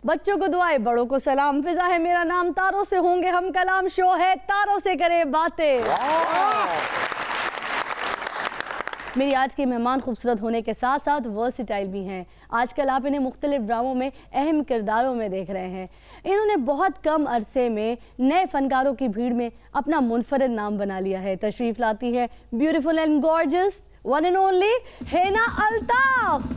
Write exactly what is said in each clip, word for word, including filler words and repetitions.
बच्चों को दुआएं, बड़ों को सलाम। फिजा है मेरा नाम, तारों से होंगे हम कलाम। शो है तारों से करे बातें। मेरी आज के मेहमान खूबसूरत होने के साथ साथ वर्सिटाइल भी हैं। आजकल आप इन्हें मुख्तलिफ ड्रामों में अहम किरदारों में देख रहे हैं। इन्होंने बहुत कम अरसे में नए फनकारों की भीड़ में अपना मुनफरद नाम बना लिया है। तशरीफ लाती है beautiful and gorgeous one and only Hina Altaf.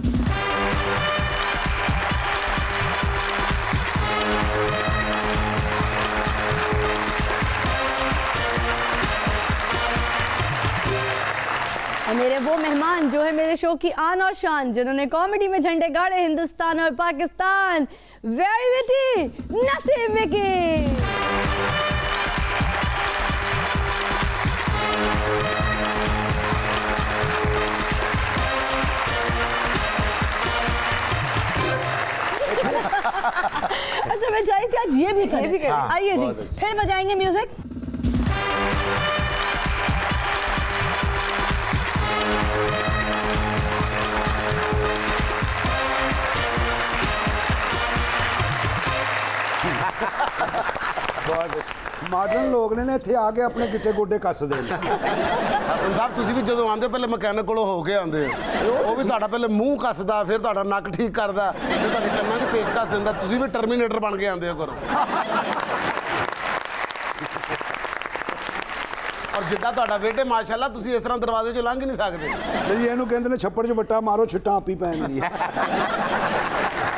और मेरे वो मेहमान जो है मेरे शो की आन और शान, जिन्होंने कॉमेडी में झंडे गाड़े हिंदुस्तान और पाकिस्तान, वेरी विटी नसीम विकी। अच्छा मैं चाहती थी आज ये भी करें। आइए जी, फिर बजाएंगे म्यूजिक। मॉडर्न लोग ने इत्थे आके अपने गिट्टे गोडे कस दे। हसन साहब तुसी भी जदों आंदे पहले मकैनिक कोलों हो के आंदे ओ भी तुहाडा पहले मूंह कसदा, फिर तुहाडा नक ठीक करदा, फिर तुहाडे कन्नां 'च पेच कस दिंदा। तुसी भी टर्मिनेटर बन के आंदे हो करो। और जिद्दां तुहाडा बेटे माशाअल्लाह तुसी इस तरह दरवाजे 'चों लंघ नहीं सकदे। जी इहनूं कहंदे ने छप्पड़ 'च बट्टा मारो छिट्टां आपी पैणगीआं।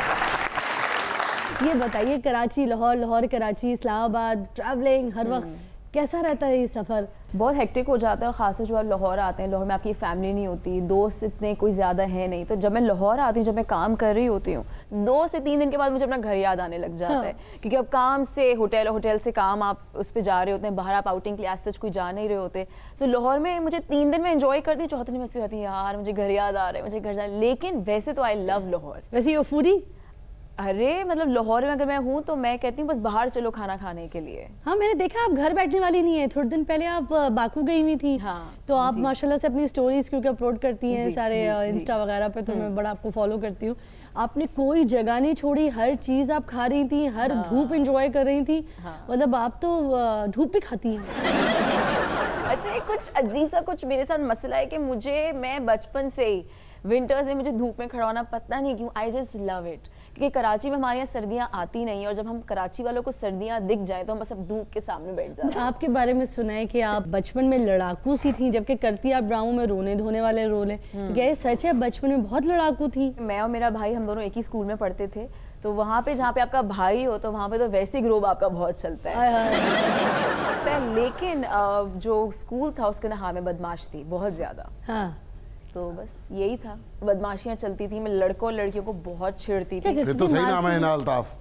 ये बताइए कराची लाहौर, लाहौर कराची, इस्लामाबाद, ट्रैवलिंग हर वक्त कैसा रहता है ये सफ़र? बहुत हेक्टिक हो जाता है, ख़ासकर जब आप लाहौर आते हैं। लाहौर में आपकी फैमिली नहीं होती, दोस्त इतने कोई ज़्यादा है नहीं। तो जब मैं लाहौर आती हूँ, जब मैं काम कर रही होती हूँ, दो से तीन दिन के बाद मुझे अपना घर याद आने लग जाता हाँ। है। क्योंकि अब काम से होटल, होटल से काम, आप उस पर जा रहे होते हैं, बाहर आप आउटिंग के लिए सच कोई जा नहीं रहे होते। तो लाहौर में मुझे तीन दिन में एंजॉय करती हूँ, चौथे दिन में होती है यार मुझे घर याद आ रहा है, मुझे घर जा। लेकिन वैसे तो आई लव लाहौर। वैसे ये फूडी अरे मतलब लाहौर में अगर मैं हूँ तो मैं कहती हूँ बस बाहर चलो खाना खाने के लिए। हाँ मैंने देखा आप घर बैठने वाली नहीं है। थोड़े दिन पहले आप बाकू गई हुई थी। हाँ, तो आप माशाल्लाह से अपनी स्टोरीज क्योंकि अपलोड करती हैं सारे इंस्टा वगैरह पे, तो मैं बड़ा आपको फॉलो करती हूँ। आपने कोई जगह नहीं छोड़ी, हर चीज आप खा रही थी, हर हाँ। धूप एंजॉय कर रही थी। हाँ। मतलब आप तो धूप भी खाती हैं। अच्छा कुछ अजीब सा कुछ मेरे साथ मसला है कि मुझे मैं बचपन से ही विंटर्स में मुझे धूप में खड़ा होना पता नहीं क्यों, आई जस्ट लव इट। क्योंकि कराची में हमारे यहाँ सर्दियाँ आती नहीं, और जब हम कराची वालों को सर्दियाँ दिख जाए तो हम बस अब धूप के सामने बैठ जाते हैं। आपके बारे में सुना है कि आप बचपन में लड़ाकू सी थी, जबकि करती आप ड्रामों में रोने धोने वाले रोल है। तो क्या ये सच है बचपन में बहुत लड़ाकू थी? मैं और मेरा भाई हम दोनों एक ही स्कूल में पढ़ते थे, तो वहाँ पे जहाँ पे आपका भाई हो तो वहाँ पे तो वैसे ग्रोब आपका बहुत चलता है। लेकिन जो स्कूल था उसके नाम में बदमाश थी बहुत ज्यादा। हाँ। तो बस यही था, बदमाशियां चलती थी। मैं लड़कों और लड़कियों को बहुत छेड़ती थी। फिर तो सही नाम है हिना अल्ताफ।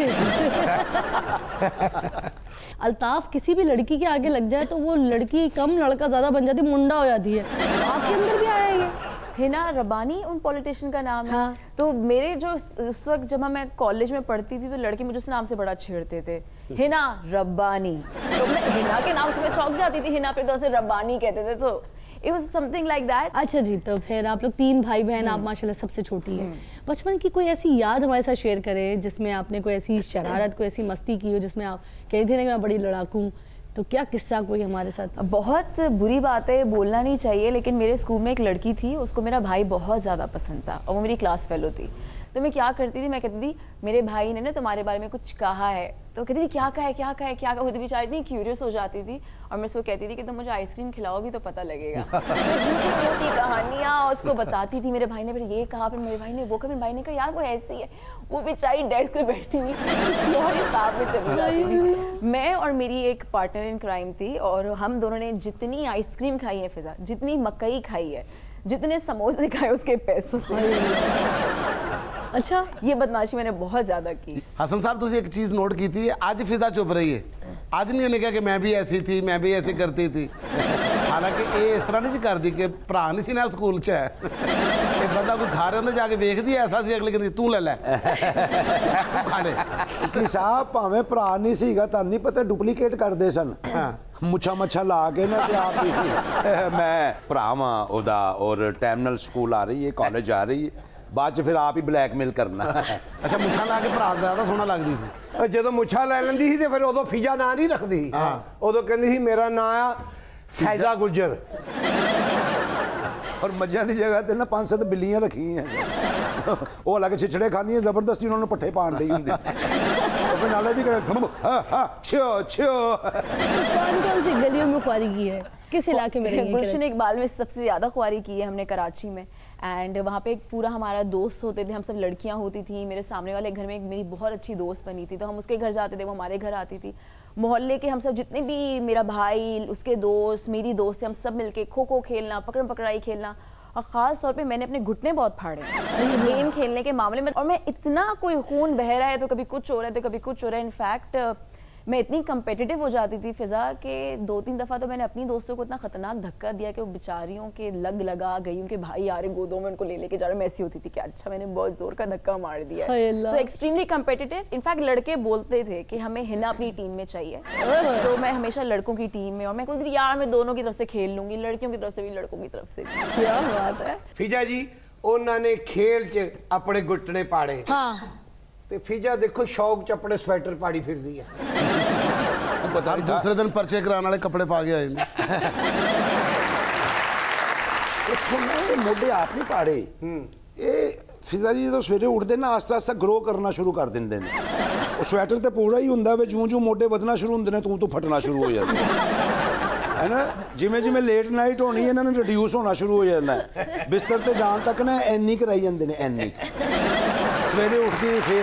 अल्ताफ किसी भी लड़की के आगे लग जाए तो वो लड़की कम लड़का ज्यादा बन जाती, मुंडा हो जाती है। आपके अंदर भी आया ये? हिना रब्बानी उन पॉलिटिशियन का नाम हाँ। है। तो मेरे जो उस वक्त जब मैं कॉलेज में पढ़ती थी तो लड़के मुझे उस नाम से बड़ा छेड़ते थे, हिना रब्बानी। तो मैं हिना के नाम से मैं चौंक जाती थी, हिना पे तो उसे रब्बानी कहते थे, तो It was something like that. अच्छा जी, तो फिर आप लोग तीन भाई बहन, आप माशाल्लाह सबसे छोटी है। बचपन की कोई ऐसी याद हमारे साथ शेयर करें जिसमें आपने कोई ऐसी शरारत, कोई ऐसी मस्ती की हो जिसमें आप कहती थी ना कि मैं बड़ी लड़ाकू, तो क्या किस्सा कोई हमारे साथ? बहुत बुरी बात है, बोलना नहीं चाहिए, लेकिन मेरे स्कूल में एक लड़की थी, उसको मेरा भाई बहुत ज़्यादा पसंद था और वो मेरी क्लास फेलो थी। तो मैं क्या करती थी, मैं कहती थी मेरे भाई ने ना तुम्हारे बारे में कुछ कहा है, तो कहती थी क्या कहा है क्या कहा है क्या कहा। खुद बेचारी इतनी क्यूरियस हो जाती थी और मैं उसको कहती थी कि तुम मुझे आइसक्रीम खिलाओगी तो पता लगेगा। मैं झूठी मोटी कहानियाँ उसको बताती थी। मेरे भाई ने फिर ये कहा, फिर मेरे भाई ने वो कहा, मेरे भाई ने कहा यार वो ऐसी है। वो बेचारी डेस्क पे बैठी हुई किसी और हिसाब में चली जाती थी। मैं और मेरी एक पार्टनर इन क्राइम थी और हम दोनों ने जितनी आइसक्रीम खाई है फिजा, जितनी मकई खाई है, जितने समोसे खाए उसके पैसों से। अच्छा, ये बदमाशी मैंने बहुत ज्यादा की। हसन साहब तुझे एक चीज नोट की थी, आज फिजा चुप रही है। आज नहीं कहा कि मैं भी ऐसी थी, मैं भी ऐसी करती थी। हालांकि ये इस तरह नहीं कर दी कि भरा नहीं सी ना स्कूल च है, बंदा कोई खा रहा जाके वेख दी ऐसा सी, अगले कहती तू ले ले खाने कि साहब भावें भरा नहीं सीगा, तां नहीं पता डुप्लीकेट करते सन। मुछा मच्छा ला के ना ते आप ही मैं भरा वां ओदा और टर्मिनल स्कूल आ रही है, कॉलेज आ रही है, बाद च फिर आप ही ब्लैकमेल करना। अच्छा मुछा ला के भरा ज्यादा सोहना लगदी सी। ਜਦੋਂ ਮੁੱਛਾਂ ਲੈ ਲੈਂਦੀ ਸੀ ਤੇ ਫਿਰ ਉਦੋਂ ਫਿਜ਼ਾ ਨਾਂ ਨਹੀਂ ਰੱਖਦੀ ਸੀ। ਉਦੋਂ ਕਹਿੰਦੀ ਸੀ ਮੇਰਾ ਨਾਂ ਆ ਫੈਜ਼ਾ ਗੁੱਜਰ। और मज्जां की जगह ते ना पांच सत्त बिल्लियां रखी हैं वो अलग छिछड़े खांदी जबरदस्ती उन्होंने पट्ठे पान दी होंदी नाले भी करे हाँ हाँ छियो छियो। कौन कौन सी गलियों में ख्वारी की है, किस इलाके में रही है? गुलशन इकबाल में सबसे ज़्यादा ख्वारी की है हमने कराची में। एंड वहाँ पे एक पूरा हमारा दोस्त होते थे, हम सब लड़कियाँ होती थी। मेरे सामने वाले घर में एक मेरी बहुत अच्छी दोस्त बनी थी, तो हम उसके घर जाते थे, वो हमारे घर आती थी। मोहल्ले के हम सब जितने भी, मेरा भाई, उसके दोस्त, मेरी दोस्त, हम सब मिलके खो खो खेलना, पकड़ पकड़ाई खेलना, और ख़ास तौर पे मैंने अपने घुटने बहुत फाड़े गेम खेलने के मामले में। और मैं इतना, कोई खून बह रहा है तो कभी कुछ हो रहा है तो कभी कुछ हो रहा है। इनफैक्ट मैं इतनी कम्पिटिटिव हो जाती थी फ़िज़ा के दो तीन दफ़ा तो मैंने अपनी दोस्तों को इतना ख़तरनाक धक्का दिया कि वो बेचारियों के लग लगा गई, उनके भाई आ रहे गोदों में उनको ले लेके जा रहे। मैं ऐसी होती थी कि अच्छा मैंने बहुत ज़ोर का धक्का मार दिया है। सो एक्सट्रीमली कम्पिटिटिव। इनफैक्ट लड़के बोलते थे कि हमें हिना अपनी टीम में चाहिए, सो so, मैं हमेशा लड़कों की टीम में, और मैं कहती थी यार मैं दोनों की तरफ से खेल लूँगी, लड़कियों की तरफ से भी लड़कों की तरफ से। क्या बात है। ਫਿਜ਼ਾ जी उन्होंने खेल च अपने घुटने पाड़े। हाँ ਤੇ ਫਿਜ਼ਾ ਦੇਖੋ शौक च अपने स्वेटर पाड़ी फिरदी है। पता नहीं दूसरे दिन पर्चे कराने वाले कपड़े पा के आए मोढे आप नहीं पाड़े ये फिजा जी जो सवेरे उठते ना आस्ता आस्ता ग्रो करना शुरू कर देंगे ने स्वेटर तो पूरा ही होंगे वे जूं जूं मोढे वधना शुरू होंगे ने तू तू फटना शुरू हो जाता है ना। जिमें जिमें लेट नाइट होनी है इन्होंने रिड्यूस होना शुरू हो जाना है। बिस्तर ते जान तक ना एनी कराई जाते हैं एनी सवेरे उठती फिर।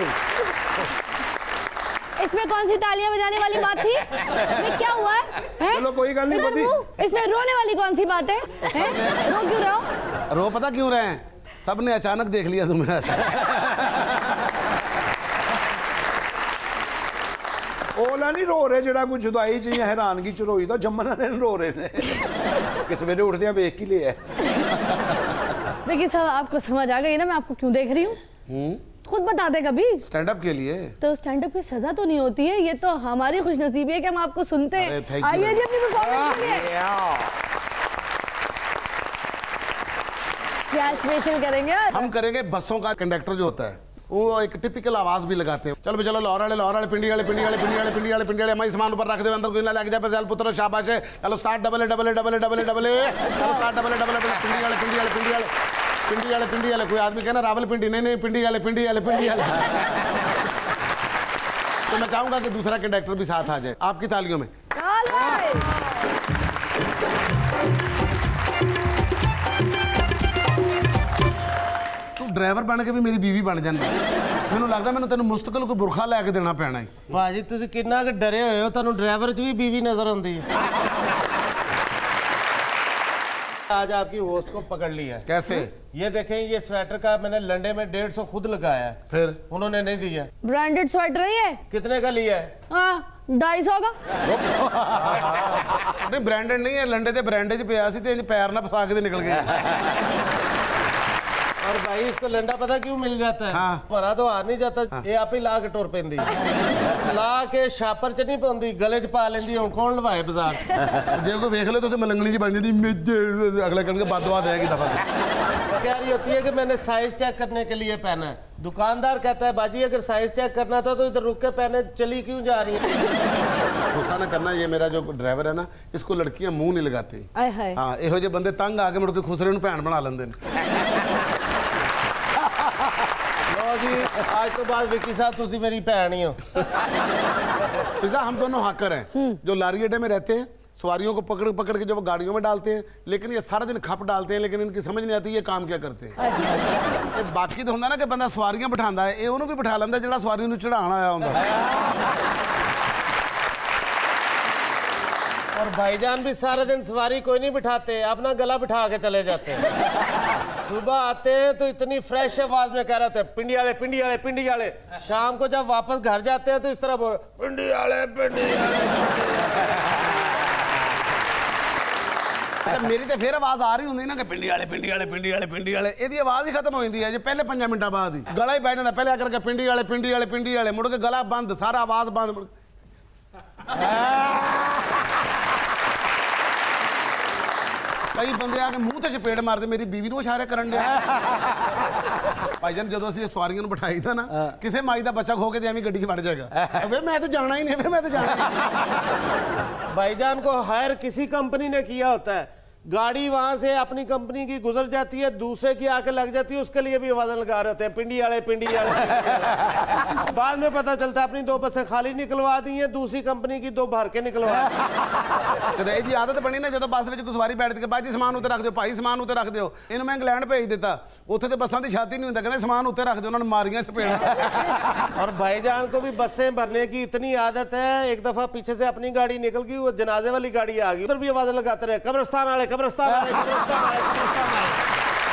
इसमें कौन सी तालियां बजाने वाली बात थी? इसमें क्या हुआ है, है? चलो कोई गल नहीं पती। इसमें रोने वाली कौन सी बात है, है? रो क्यों रहे हो? रो पता क्यों रहे हैं, सबने अचानक देख लिया तुम्हें। ओला नहीं रो रहे जरा कुछ जुदाई चाहिए हैरानगी च रोई तो जमना ने रो रहे ने कि सवेरे उठदे वेख की लिया। विकी साहब आपको समझ आ गई ना मैं आपको क्यों देख रही हूँ? खुद बता दे कभी। स्टैंड अप के लिए तो स्टैंड अप की सजा तो नहीं होती है, ये तो हमारी खुशनसीबी है कि हम आपको सुनते हैं। आइए जी अपनी परफॉर्मेंस के लिए। क्या स्पेशल करेंगे? हम करेंगे बसों का कंडक्टर जो होता है वो एक टिपिकल आवाज भी लगाते हैं। चलो चलो लाहौर वाले लाहौर वाले पिंडी वाले पिंडी वाले पिंडी वाले पिंडी वाले पिंडी वाले हमारी सामान ऊपर रख दे अंदर कोई ना लग जाए चल पुत्र शाबाश है। चलो सात double double double double double चलो सात डबल डबल पिंडी वाले पिंडी वाले पिंडी वाले पिंडी वाले पिंडी वाले। कोई आदमी कहना रावल पिंडी, नहीं नहीं पिंडी वाले पिंडी वाले पिंडी वाले। तो मैं चाहूंगा कि दूसरा कंडक्टर भी साथ आ जाए आपकी तालियों में। ड्राइवर बन के भी मेरी बीवी बन जाना। मैनू लगता मैंने तेन मुस्तकिल कोई बुरखा लैके देना पैना है। भाजी तुम कितना क डरे हुए हो, तुहानू ड्राइवर च भी बीवी नजर आती है। आज आपकी होस्ट को पकड़ लिया है। कैसे? ये देखें, ये स्वेटर का मैंने लंडे में डेढ़ सौ खुद लगाया है, फिर उन्होंने नहीं दिया। ब्रांडेड स्वेटर है ये? कितने का लिया है? हाँ ढाई सौ का। नहीं ब्रांडेड नहीं है, लंडे ते ब्रांडेड पे आया सी ते पैर ना फसा के निकल गए। और भाई इसको लंडा पता क्यों मिल जाता है? हाँ। भरा तो हार नहीं जाता। हाँ। ये आप ही ला के टुर पैंदी, ला के छापर च नहीं पाउंदी, गले च पा लेंदी। हुण कौन लवाए बाजार? जे कोई देख ले तो मलंगनी जी बन जाती, अगले कण के बदवा देगी दफा। कह रही होती है कि मैंने साइज चेक करने के लिए पहना है। दुकानदार कहता है बाजी अगर साइज चेक करना था तो इधर रुक के पहने, चली क्यों जा रही है? गुस्सा ना करना, ये मेरा जो ड्राइवर है ना इसको लड़कियां मुंह नहीं लगाती। हाँ इहो जे बंदे तंग आके मुड़ के खुसरे नूं भैन बना लेंदे ने। जी आज तो बाद विकी साहब तुसी मेरी भैन ही हो। पिज़्ज़ा हम दोनों हाकर हैं जो लारी अड्डे में रहते हैं, सवारियों को पकड़ पकड़ के जो वो गाड़ियों में डालते हैं, लेकिन ये सारा दिन खप डालते हैं, लेकिन इनकी समझ नहीं आती ये काम क्या करते हैं। ये बाकी तो होंदा ना कि बंदा सवारियां बिठांदा है, ये उन्होंने भी बिठा लेंदा जिहड़ा सवारियों नूं चढ़ाण आया होंदा। और भाईजान भी सारा दिन सवारी कोई नहीं बिठाते, अपना गला बिठा के चले जाते हैं। सुबह आते हैं तो इतनी फ्रेश आवाज में कह रहे होते हैं पिंडी वाले पिंडी वाले पिंडी वाले। शाम को जब वापस घर जाते हैं तो इस तरह बोल पिंडी वाले पिंडी वाले। अच्छा मेरी तो फिर आवाज आ रही होंगी ना कि पिंडी वाले पिंडी वाले पिंडी वाले पिंडी वाले, इसकी आवाज ही खत्म हो जाती है जो पहले पंजा मिनटा बाद ही गला ही पै जाता। पहले आकर के पिंडी वाले पिंडी वाले पिंडी वाले मुड़ के गला बंद, सारा आवाज बंद। कई बंदे आके मुंह ते चपेड़ मारते, मेरी बीवी ਨੂੰ ਇਸ਼ਾਰੇ ਕਰਨ ਦੇ। ਭਾਈ ਜਾਨ ਜਦੋਂ ਅਸੀਂ ਸਵਾਰੀਆਂ ਨੂੰ ਬਿਠਾਈਦਾ ਨਾ, ਕਿਸੇ ਮਾਈ ਦਾ ਬੱਚਾ ਖੋ ਕੇ ਤੇ ਐਵੇਂ ਗੱਡੀ 'ਚ ਵੜ ਜਾਏਗਾ, ਵੇ ਮੈਂ ਤਾਂ ਜਾਣਾ ही नहीं, वे मैं तो जाना ही नहीं। भाईजान को हायर किसी कंपनी ने किया होता है, गाड़ी वहां से अपनी कंपनी की गुजर जाती है, दूसरे की आके लग जाती है, उसके लिए भी वजन लगा रहे होते हैं, पिंडी वाले पिंडी वाले। बाद में पता चलता है अपनी दो बसें खाली निकलवा दी हैं, दूसरी कंपनी की दो भर के निकलवा कदे ਇਹਦੀ ਆਦਤ ਬਣੀ ਨਾ, ਜਦੋਂ ਬੱਸ ਦੇ ਵਿੱਚ ਕੋਈ ਸਵਾਰੀ ਬੈਠ ਕੇ ਬਾਜੀ ਸਮਾਨ ਉੱਤੇ ਰੱਖ ਦਿਓ, ਭਾਈ ਸਮਾਨ ਉੱਤੇ ਰੱਖ ਦਿਓ। ਇਹਨੂੰ ਮੈਂ ਇੰਗਲੈਂਡ ਭੇਜ ਦਿੱਤਾ, ਉੱਥੇ ਤੇ ਬੱਸਾਂ ਦੀ ਛਾਤੀ ਨਹੀਂ ਹੁੰਦਾ, ਕਹਿੰਦੇ ਸਮਾਨ ਉੱਤੇ ਰੱਖ ਦਿਓ, ਉਹਨਾਂ ਨੂੰ ਮਾਰੀਆਂ ਚਪੇੜਾਂ। और भाईजान को भी बसें भरने की इतनी आदत है, एक दफा पीछे से अपनी गाड़ी निकल गई, वो जनाजे वाली गाड़ी आ गई, उधर भी आवाज लगाते रहे, कब्रिस्तान वाले कब्रिस्तान वाले कब्रिस्तान वाले कब्रिस्तान वाले।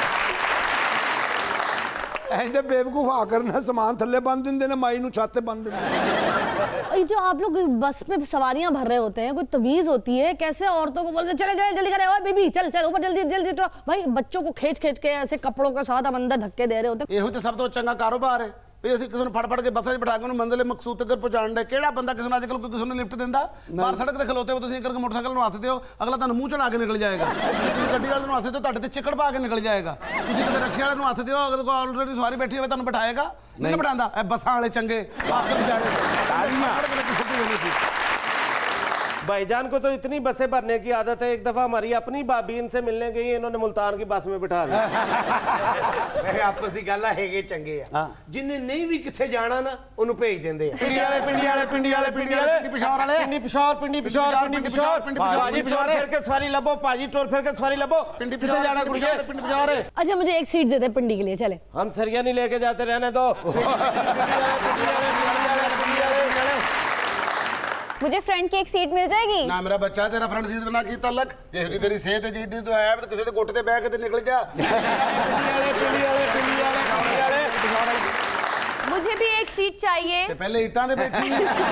ऐसे बेवकूफ आकर ना सामान थल्ले बंद देंगे ना, माई नू छाते बंद देंगे। जो आप लोग बस पे सवारियां भर रहे होते हैं, कोई तमीज होती है? कैसे औरतों को बोलते चले जल्दी जल्दी करे, ओए बेबी चल चल ऊपर जल्दी जल्दी उतरो। भाई बच्चों को खींच खींच के ऐसे कपड़ों के साथ हम अंदर धक्के दे रहे होते हैं। ਇਹੋ ਤੇ ਸਭ ਤੋਂ ਚੰਗਾ ਕਾਰੋਬਾਰ ਹੈ ਵੀ ਅਸੀਂ ਕਿਸੇ ਨੂੰ ਫੜ ਫੜ ਕੇ ਬੱਸਾਂ 'ਚ ਬਿਠਾ ਕੇ ਉਹਨੂੰ ਮੰਜ਼ਿਲ ਮਕਸੂਦ ਤੱਕ ਪਹੁੰਚਾਉਣ ਦੇ। ਕਿਹੜਾ ਬੰਦਾ ਕਿਸੇ ਨੂੰ ਅੱਜ ਕੱਲ੍ਹ ਕੋਈ ਕਿਸੇ ਨੂੰ ਲਿਫਟ ਦਿੰਦਾ? ਬਾਹਰ ਸੜਕ ਤੇ ਖਲੋਤੇ ਹੋ ਤੁਸੀਂ, ਕਰਕੇ ਮੋਟਰਸਾਈਕਲ ਨੂੰ ਹੱਥ ਦਿਓ, ਅਗਲਾ ਤੁਹਾਨੂੰ ਮੂੰਹ ਚੜਾ ਕੇ ਨਿਕਲ ਜਾਏਗਾ। ਤੁਸੀਂ ਕਿਸੇ ਗੱਡੀ ਵਾਲੇ ਨੂੰ ਹੱਥ ਦਿਓ, ਤੁਹਾਡੇ ਤੇ ਚਿੱਕੜ ਪਾ ਕੇ ਨਿਕਲ ਜਾਏਗਾ। ਤੁਸੀਂ ਕਿਸੇ ਰਕਸ਼ੇ ਵਾਲੇ ਨੂੰ ਹੱਥ ਦਿਓ, ਅਗਰ ਕੋਈ ਆਲਰੇਡੀ ਸਵਾਰੀ ਬੈਠੀ ਹੋਵੇ ਤੁਹਾਨੂੰ ਬਿਠਾਏਗਾ ਨਹੀਂ ਬਿਠਾਉਂਦਾ। ਇਹ ਬੱਸਾਂ ਵਾਲੇ ਚੰਗੇ ਆਖਰ ਵਿਚਾਰੇ ਤਾਰੀਆਂ ਛੁੱਟੀ ਹੋਣੀ ਸੀ। भाईजान को तो इतनी बसें भरने की आदत है, एक दफा हमारी अपनी भाभी इनसे मिलने गई, इन्होंने मुल्तान की बस में बिठा लिया। आपस की गल है चंगे आ, जिन्हें नहीं भी किथे जाना ना उन्हें भेज देंगे। पिंडी वाले पिंडी वाले पिंडी वाले पिंडी वाले पिशावर वाले पिंडी पिशावर पिंडी पिशावर पिंडी पिशावर पाजी टोर फिर के सवारी लबो, पाजी टोर फिर के सवारी लबो, पिंडी किथे जाना गुड़िया? पिंडी पिशावर है। अच्छा मुझे एक सीट दे दे पिंडी के लिए, चले। हम सरिया नहीं लेके जाते, रहने दो। मुझे फ्रंट की एक सीट मिल जाएगी? ना मेरा बच्चा तेरा फ्रंट सीट ना की तलक, जेहो जी तेरी सेहत जी डी तो है, तो किसी दे गोटे ते बैठ के ते निकल जा। मुझे भी एक सीट चाहिए। ते पहले ईटां दे बैठी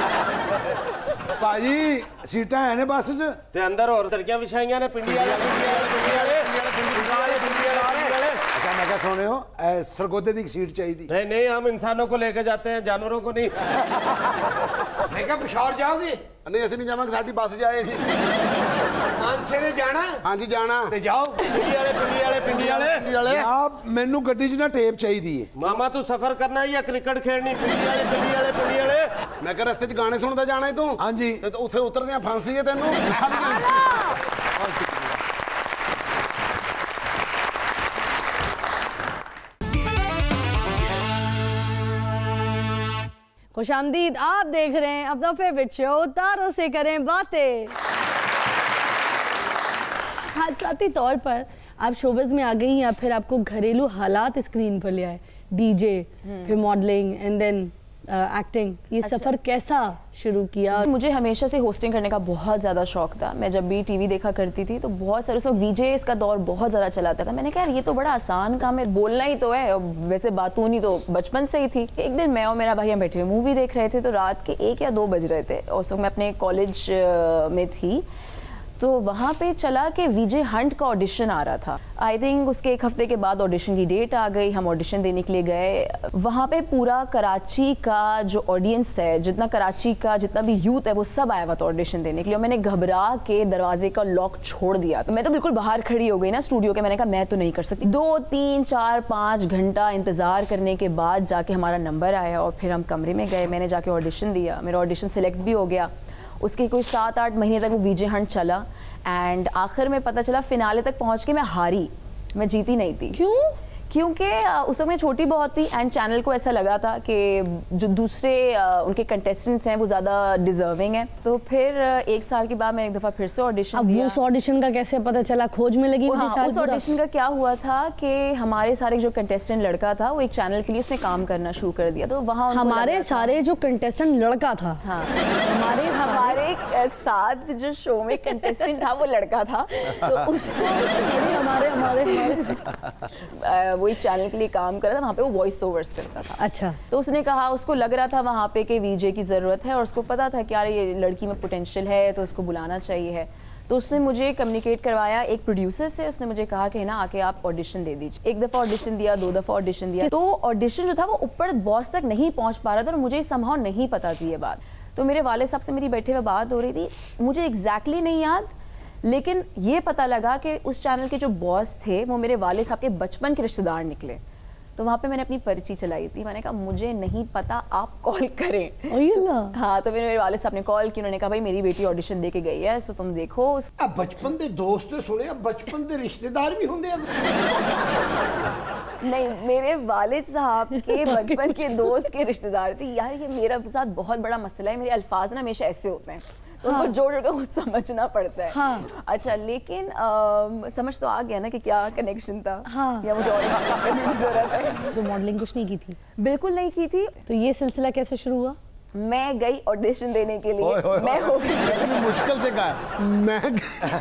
भाजी सीटां है ने बस च ते अंदर और तरकियां बिछाइयां ने, पिंडी वाले पिंडी वाले पिंडी वाले पिंडी वाले पिंडी वाले। अच्छा मैं क्या सुने हो, ए सरगोदे दी सीट चाहिए? नहीं नहीं, हम इंसानों को लेके जाते हैं, जानवरों को नहीं। मैं क्या पिशावर जाओगे? नहीं असि नहीं जावांगे, साडी बस जाएगी। मानसे ने जाना? हां जी जाना। ते जाओ। पिंडी वाले पिंडी वाले पिंडी वाले वाले आप मेनू गड्डी च ना टेप चाहिए। मामा तू सफर करना है या क्रिकेट खेलनी? पिंडी वाले पिंडी वाले पिंडी वाले। मैं कह रस्ते च गाने सुनदा जाना है तू? हां जी। ते उथे उतरदे फांसी है तेनू। खुशामदीद, आप देख रहे हैं अपना फेवरेट शो तारों से करें बातें। हादसाती तौर पर आप शोबिज़ में आ गई या फिर आपको घरेलू हालात स्क्रीन पर ले आए, डीजे फिर मॉडलिंग एंड देन एक्टिंग, ये अच्छा। सफ़र कैसा शुरू किया? मुझे हमेशा से होस्टिंग करने का बहुत ज़्यादा शौक था। मैं जब भी टीवी देखा करती थी तो बहुत सारे, उसमें वीजेस का दौर बहुत ज़्यादा चलाता था। मैंने कहा ये तो बड़ा आसान काम है, बोलना ही तो है, और वैसे बातूनी तो बचपन से ही थी। एक दिन मैं और मेरा भाई हम बैठे हुए मूवी देख रहे थे, तो रात के एक या दो बज रहे थे, और उस वक्त मैं अपने कॉलेज में थी, तो वहाँ पे चला कि वीजे हंट का ऑडिशन आ रहा था। आई थिंक उसके एक हफ्ते के बाद ऑडिशन की डेट आ गई, हम ऑडिशन देने के लिए गए। वहाँ पे पूरा कराची का जो ऑडियंस है, जितना कराची का जितना भी यूथ है, वो सब आया हुआ था ऑडिशन देने के लिए, और मैंने घबरा के दरवाजे का लॉक छोड़ दिया। तो मैं तो बिल्कुल बाहर खड़ी हो गई ना स्टूडियो के, मैंने कहा मैं तो नहीं कर सकती। दो तीन चार पाँच घंटा इंतज़ार करने के बाद जाके हमारा नंबर आया, और फिर हम कमरे में गए, मैंने जाके ऑडिशन दिया, मेरा ऑडिशन सिलेक्ट भी हो गया। उसके कोई सात आठ महीने तक वो वीजे हंट चला, एंड आखिर में पता चला फिनाले तक पहुंच के मैं हारी, मैं जीती नहीं थी। क्यों? क्योंकि उस समय छोटी बहुत थी, एंड चैनल को ऐसा लगा था कि जो दूसरे उनके कंटेस्टेंट्स हैं वो ज़्यादा डिजर्विंग हैं। तो फिर एक साल के बाद मैं एक दफ़ा फिर से ऑडिशन अब दिया। उस ऑडिशन का कैसे पता चला? खोज में लगी? हाँ, उस ऑडिशन का क्या हुआ था कि हमारे सारे जो कंटेस्टेंट लड़का था, वो एक चैनल के लिए उसने काम करना शुरू कर दिया, तो वहाँ हमारे सारे जो कंटेस्टेंट लड़का था। हाँ, हमारे हमारे साथ जो शो में कंटेस्टेंट था वो लड़का था, तो उसको हमारे हमारे हमारे वो एक चैनल के लिए काम कर रहा था, वहाँ पे वो वॉइस ओवर्स करता था। अच्छा। तो उसने कहा, उसको लग रहा था वहाँ पे कि वीजे की ज़रूरत है, और उसको पता था कि यार ये लड़की में पोटेंशियल है, तो उसको बुलाना चाहिए है। तो उसने मुझे कम्युनिकेट करवाया एक प्रोड्यूसर से, उसने मुझे कहा कि ना आके आप ऑडिशन दे दीजिए। एक दफ़ा ऑडिशन दिया, दो दफ़ा ऑडिशन दिया, तो ऑडिशन जो था वो ऊपर बॉस तक नहीं पहुँच पा रहा था, और मुझे समहाउ नहीं पता थी ये बात। तो मेरे वाले साहब से मेरी बैठे हुए बात हो रही थी, मुझे एग्जैक्टली नहीं याद, लेकिन ये पता लगा कि उस चैनल के जो बॉस थे वो मेरे वाले साहब के बचपन के रिश्तेदार निकले। तो वहाँ पे मैंने अपनी पर्ची चलाई थी, मैंने कहा मुझे नहीं पता, आप कॉल करें। हाँ, तो मेरे वाले साहब ने कॉल की, उन्होंने कहा भाई मेरी बेटी ऑडिशन दे के गई है, सो तुम देखो। अब बचपन के दोस्त सुने, अब बचपन के रिश्तेदार भी होंगे। नहीं, मेरे वालिद साहब के बचपन के दोस्त के रिश्तेदार थे। यार ये मेरा साथ बहुत बड़ा मसला है, मेरे अल्फाज ना हमेशा ऐसे होते हैं, तो हाँ। उनको जोड़ जोड़ कर खुद समझना पड़ता है। हाँ। अच्छा, लेकिन आ, समझ तो आ गया ना कि क्या कनेक्शन था। हाँ। या मुझे और जरूरत है। तो मॉडलिंग कुछ नहीं की थी? बिल्कुल नहीं की थी। तो ये सिलसिला कैसे शुरू हुआ? मैं गई ऑडिशन देने के लिए। ओए, ओए, मैं हो गई मुश्किल से कहा मैं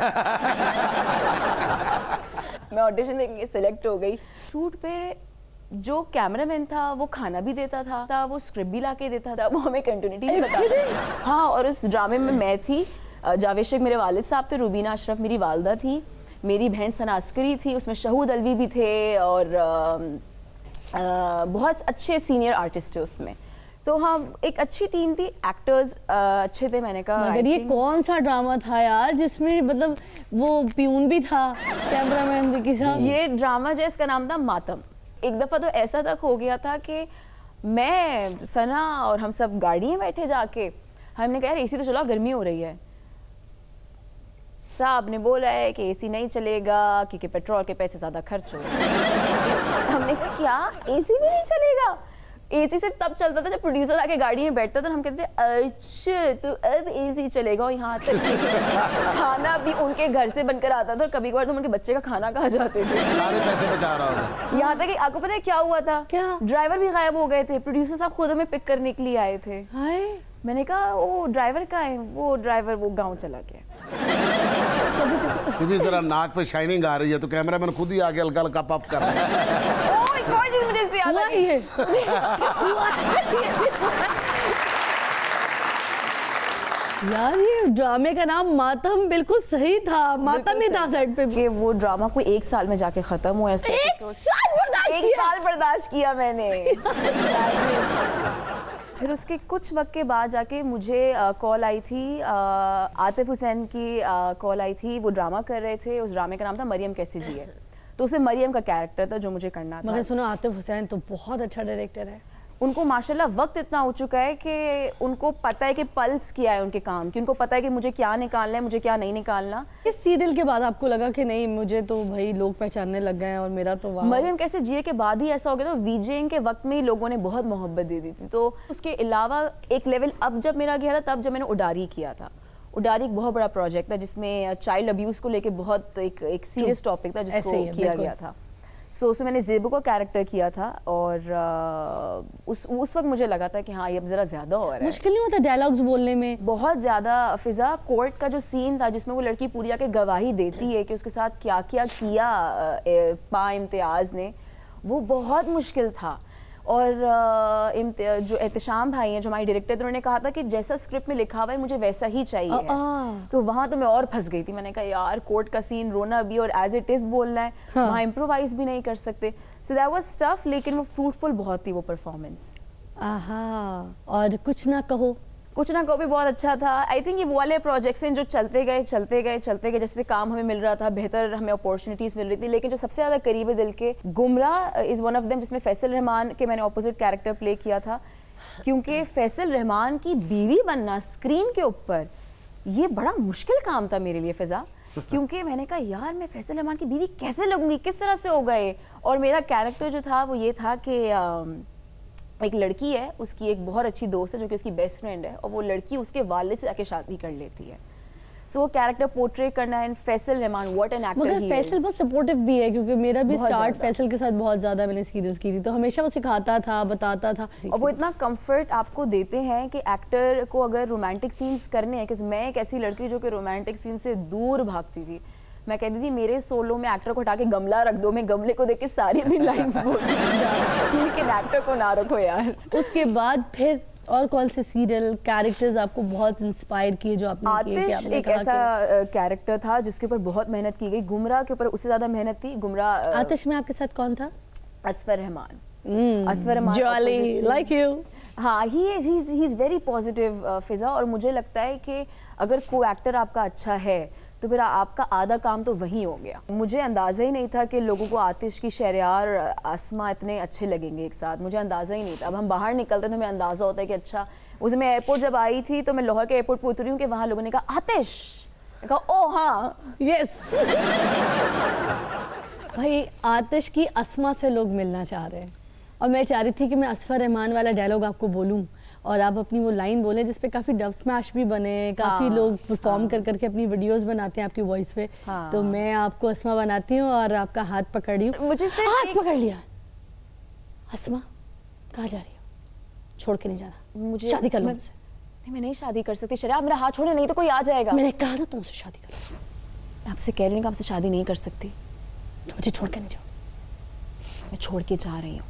मैं ऑडिशन देके सिलेक्ट हो गई। शूट पे जो कैमरामैन था वो खाना भी देता था, था वो स्क्रिप्ट भी ला के देता था, वो हमें कंटिन्यूटी भी बताता। हाँ, और उस ड्रामे में मैं थी, जावेद शेख मेरे वालिद साहब थे, रुबीना अशरफ मेरी वालदा थी, मेरी बहन सना अस्करी थी, उसमें शहूद अलवी भी थे और आ, आ, बहुत अच्छे सीनियर आर्टिस्ट थे उसमें। तो हाँ, एक अच्छी टीम थी, एक्टर्स अच्छे थे। मैंने कहा मगर ये कौन सा ड्रामा था यार जिसमें मतलब वो प्यून भी था, कैमरामैन भी के साथ? ये ड्रामा जो इसका नाम था मातम। एक दफ़ा तो ऐसा तक हो गया था कि मैं, सना और हम सब गाड़ी में बैठे जाके, हमने कहा यार एसी तो चलो, गर्मी हो रही है। साहब ने बोला है कि एसी नहीं चलेगा क्योंकि पेट्रोल के पैसे ज़्यादा खर्च हो रहे हैं। हमने कहा क्या एसी भी नहीं चलेगा? एसी सिर्फ तब चलता था जब प्रोड्यूसर आके गाड़ी में बैठता था, हम कहते थे अच्छा तो अब एसी चलेगा। और यहाँ तक खाना भी उनके घर से बनकर आता था, कभी कभार तो उनके बच्चे का खाना खा जाते थे। सारे पैसे बचा रहा होगा। यहाँ तक कि आपको पता है क्या हुआ था? क्या? ड्राइवर भी गायब हो गए थे, प्रोड्यूसर साहब खुद हमें पिक करने के लिए आए थे। हाय, मैंने कहा वो ड्राइवर कहाँ है? वो ड्राइवर वो गाँव चला गया। फिर जरा नाक पे शाइनिंग आ रही है तो कैमरामैन खुद ही आगे हल्का हल्का पप कर रहा है। मुझे से याद आई है। यार ये ड्रामे का नाम मातम बिल्कुल सही था, मातम ही था सेट पे। कि वो ड्रामा कोई एक साल में जाके खत्म हुआ। एक साल बर्दाश्त किया, एक साल बर्दाश्त किया मैंने। फिर उसके कुछ वक्त के बाद जाके मुझे कॉल आई थी, आ, आतिफ हुसैन की कॉल आई थी। वो ड्रामा कर रहे थे, उस ड्रामे का नाम था मरियम कैसे जिए। तो उसमें मरियम का कैरेक्टर था जो मुझे करना था। मगर सुनो, आतिफ हुसैन तो बहुत अच्छा डायरेक्टर है। उनको माशाल्लाह वक्त इतना हो चुका है कि उनको पता है कि पल्स क्या है उनके काम की, उनको पता है कि मुझे क्या निकालना है, मुझे क्या नहीं निकालना। इस सीरियल के बाद आपको लगा कि नहीं मुझे तो भाई लोग पहचानने लग गए हैं और मेरा तो मरियम कैसे जिए के बाद ही ऐसा हो गया। तो वीजेइंग के वक्त में ही लोगों ने बहुत मोहब्बत दे दी थी। तो उसके अलावा एक लेवल अब जब मेरा गया था, तब जब मैंने उडारी किया था। उडारी एक बहुत बड़ा प्रोजेक्ट था जिसमें चाइल्ड अब्यूज को लेके बहुत एक एक सीरियस टॉपिक था जिसको किया गया था। सो so, उसमें मैंने ज़ेबू का कैरेक्टर किया था और आ, उस उस वक्त मुझे लगा था कि हाँ ये अब ज़रा ज़्यादा हो रहा है। मुश्किल नहीं होता डायलॉग्स बोलने में? बहुत ज़्यादा। फिज़ा, कोर्ट का जो सीन था जिसमें वो लड़की पूरी आके गवाही देती है कि उसके साथ क्या क्या किया पा इम्तियाज़ ने, वो बहुत मुश्किल था। और जो एहतशाम भाई हैं जो हमारे डायरेक्टर थे, उन्होंने कहा था कि जैसा स्क्रिप्ट में लिखा हुआ है मुझे वैसा ही चाहिए। आ, आ, तो वहाँ तो मैं और फंस गई थी। मैंने कहा यार कोर्ट का सीन रोना भी और एज इट इज़ बोलना है, हाँ। वहाँ इम्प्रोवाइज भी नहीं कर सकते। सो दैट वाज टफ, लेकिन वो फ्रूटफुल बहुत थी वो परफॉर्मेंस। आहा, और कुछ ना कहो कुछ ना कहो भी बहुत अच्छा था। आई थिंक ये वो वाले प्रोजेक्ट्स हैं जो चलते गए चलते गए चलते गए, जैसे काम हमें मिल रहा था, बेहतर हमें अपॉर्चुनिटीज़ मिल रही थी। लेकिन जो सबसे ज़्यादा करीब है दिल के, गुमराह इज़ वन ऑफ देम, जिसमें फैसल रहमान के मैंने ऑपोजिट कैरेक्टर प्ले किया था। क्योंकि फैसल रहमान की बीवी बनना स्क्रीन के ऊपर ये बड़ा मुश्किल काम था मेरे लिए फ़िज़ा। क्योंकि मैंने कहा यार मैं फैसल रहमान की बीवी कैसे लगूंगी, किस तरह से हो गए। और मेरा कैरेक्टर जो था वो ये था कि एक लड़की है, उसकी एक बहुत अच्छी दोस्त है जो कि उसकी बेस्ट फ्रेंड है, और वो लड़की उसके वालिद से जाके शादी कर लेती है। सो so, वो कैरेक्टर पोर्ट्रे करना है। Faisal Rehman what an actor he is. Faisal बहुत सपोर्टिव भी है, क्योंकि मेरा भी स्टार्ट फैसल के साथ बहुत ज़्यादा मैंने सीरियल्स की थी, तो हमेशा वो सिखाता था, बताता था। और वो इतना कंफर्ट आपको देते हैं कि एक्टर को अगर रोमांटिक सीन्स करने हैं, क्योंकि मैं एक ऐसी लड़की जो कि रोमांटिक सीन से दूर भागती थी। मैं कहती थी मेरे सोलो में एक्टर को हटा के गमला रख दो, मैं गमले को देख के सारी भी लाइंस बोलती थी, लेकिन एक्टर को ना रखो यार। उसके बाद फिर और कौन से सीरियल कैरेक्टर्स आपको बहुत इंस्पायर किए जो आपने आतिश किए? आपने एक ऐसा कैरेक्टर था जिसके ऊपर बहुत मेहनत की गई। गुमराह के ऊपर उससे ज्यादा मेहनत थी। गुमराह आतिश में आपके साथ कौन था? Asfar Rehman. Asfar Rehman jolly like you. हाँ, he is he is very positive Fiza. और मुझे लगता है कि अगर को एक्टर आपका अच्छा है तो फिर आपका आधा काम तो वहीं हो गया। मुझे अंदाज़ा ही नहीं था कि लोगों को आतिश की शहरयार आसमा इतने अच्छे लगेंगे एक साथ, मुझे अंदाज़ा ही नहीं था। अब हम बाहर निकलते तो हमें अंदाज़ा होता है कि अच्छा, उस मैं एयरपोर्ट जब आई थी तो मैं लाहौर के एयरपोर्ट पर उतरी हूँ कि वहाँ लोगों ने कहा आतिश, कहा ओ हाँ यस। भाई आतिश की अस्मा से लोग मिलना चाह रहे हैं और मैं चाह रही थी कि मैं असफर रहमान वाला डायलॉग आपको बोलूं और आप अपनी वो लाइन बोलें जिस पे काफ़ी डब स्मैश भी बने, काफ़ी हाँ, लोग परफॉर्म हाँ, कर करके अपनी वीडियोस बनाते हैं आपकी वॉइस पे। हाँ, तो मैं आपको अस्मा बनाती हूँ और आपका हाथ पकड़ रही हूँ। मुझे सिर्फ हाथ एक- पकड़ लिया। अस्मा कहाँ जा रही हो? छोड़ के नहीं जाना, मुझे शादी कर लो मैं- मुझसे। नहीं मैं नहीं शादी कर सकती शरिया, आप मेरा हाथ छोड़े नहीं तो कोई आ जाएगा। मैंने कहा ना तुमसे शादी कर लो। मैं आपसे कह रही हूँ कि आपसे शादी नहीं कर सकती। तो मुझे छोड़ के नहीं जाओ। मैं छोड़ के जा रही हूँ।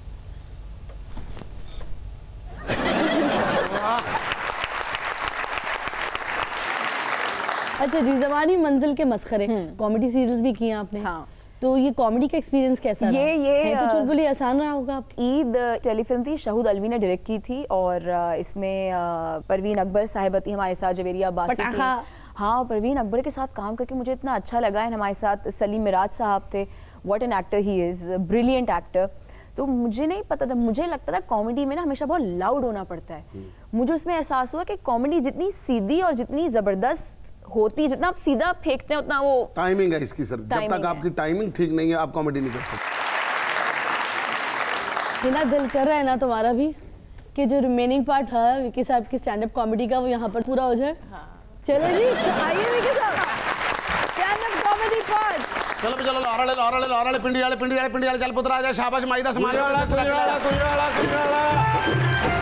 अच्छा जी, ज़मानी मंजिल के मस्खरे कॉमेडी सीरियल्स भी किए आपने। हाँ। तो ये कॉमेडी का एक्सपीरियंस कैसा ये- रहा? ये, है तो अ, चुलबुली आसान रहा होगा आपकी। ईद टेलीफिल्म थी, शहूद अलवी ने डायरेक्ट की थी और अ, इसमें अ, परवीन अकबर साहिबा थी हमारे साथ, जवेरिया अब्बासी थी। पटाखा। हाँ, परवीन अकबर के साथ काम करके मुझे इतना अच्छा लगा है। हमारे साथ सलीम मिराज साहब थे, what an actor he is, brilliant actor. तो मुझे नहीं पता था, मुझे लगता था कॉमेडी में ना हमेशा बहुत लाउड होना पड़ता है। मुझे उसमें एहसास हुआ कि कॉमेडी जितनी सीधी और जितनी ज़बरदस्त होती, जितना आप सीधा फेंकते हैं उतना वो टाइमिंग है इसकी सर, जब Timing तक है। आपकी टाइमिंग ठीक नहीं है आप कॉमेडी नहीं कर सकते। इतना दिल कर रहा है ना तुम्हारा भी कि जो रिमेनिंग पार्ट है विकी साहब की स्टैंड अप कॉमेडी का वो यहाँ पर पूरा हो जाए। चलो जी, तो आइए विकी साहब, स्टैंड अप कॉमेडी पार्ट। चलो भी चलो, लाहौर वाले लाहौर वाले लाहौर वाले पिंडी वाले पिंडी वाले पिंडी वाले, चल पुत्र आजा, शाबाश माई दा समान गुजराला गुजराला गुजराला गुजराला।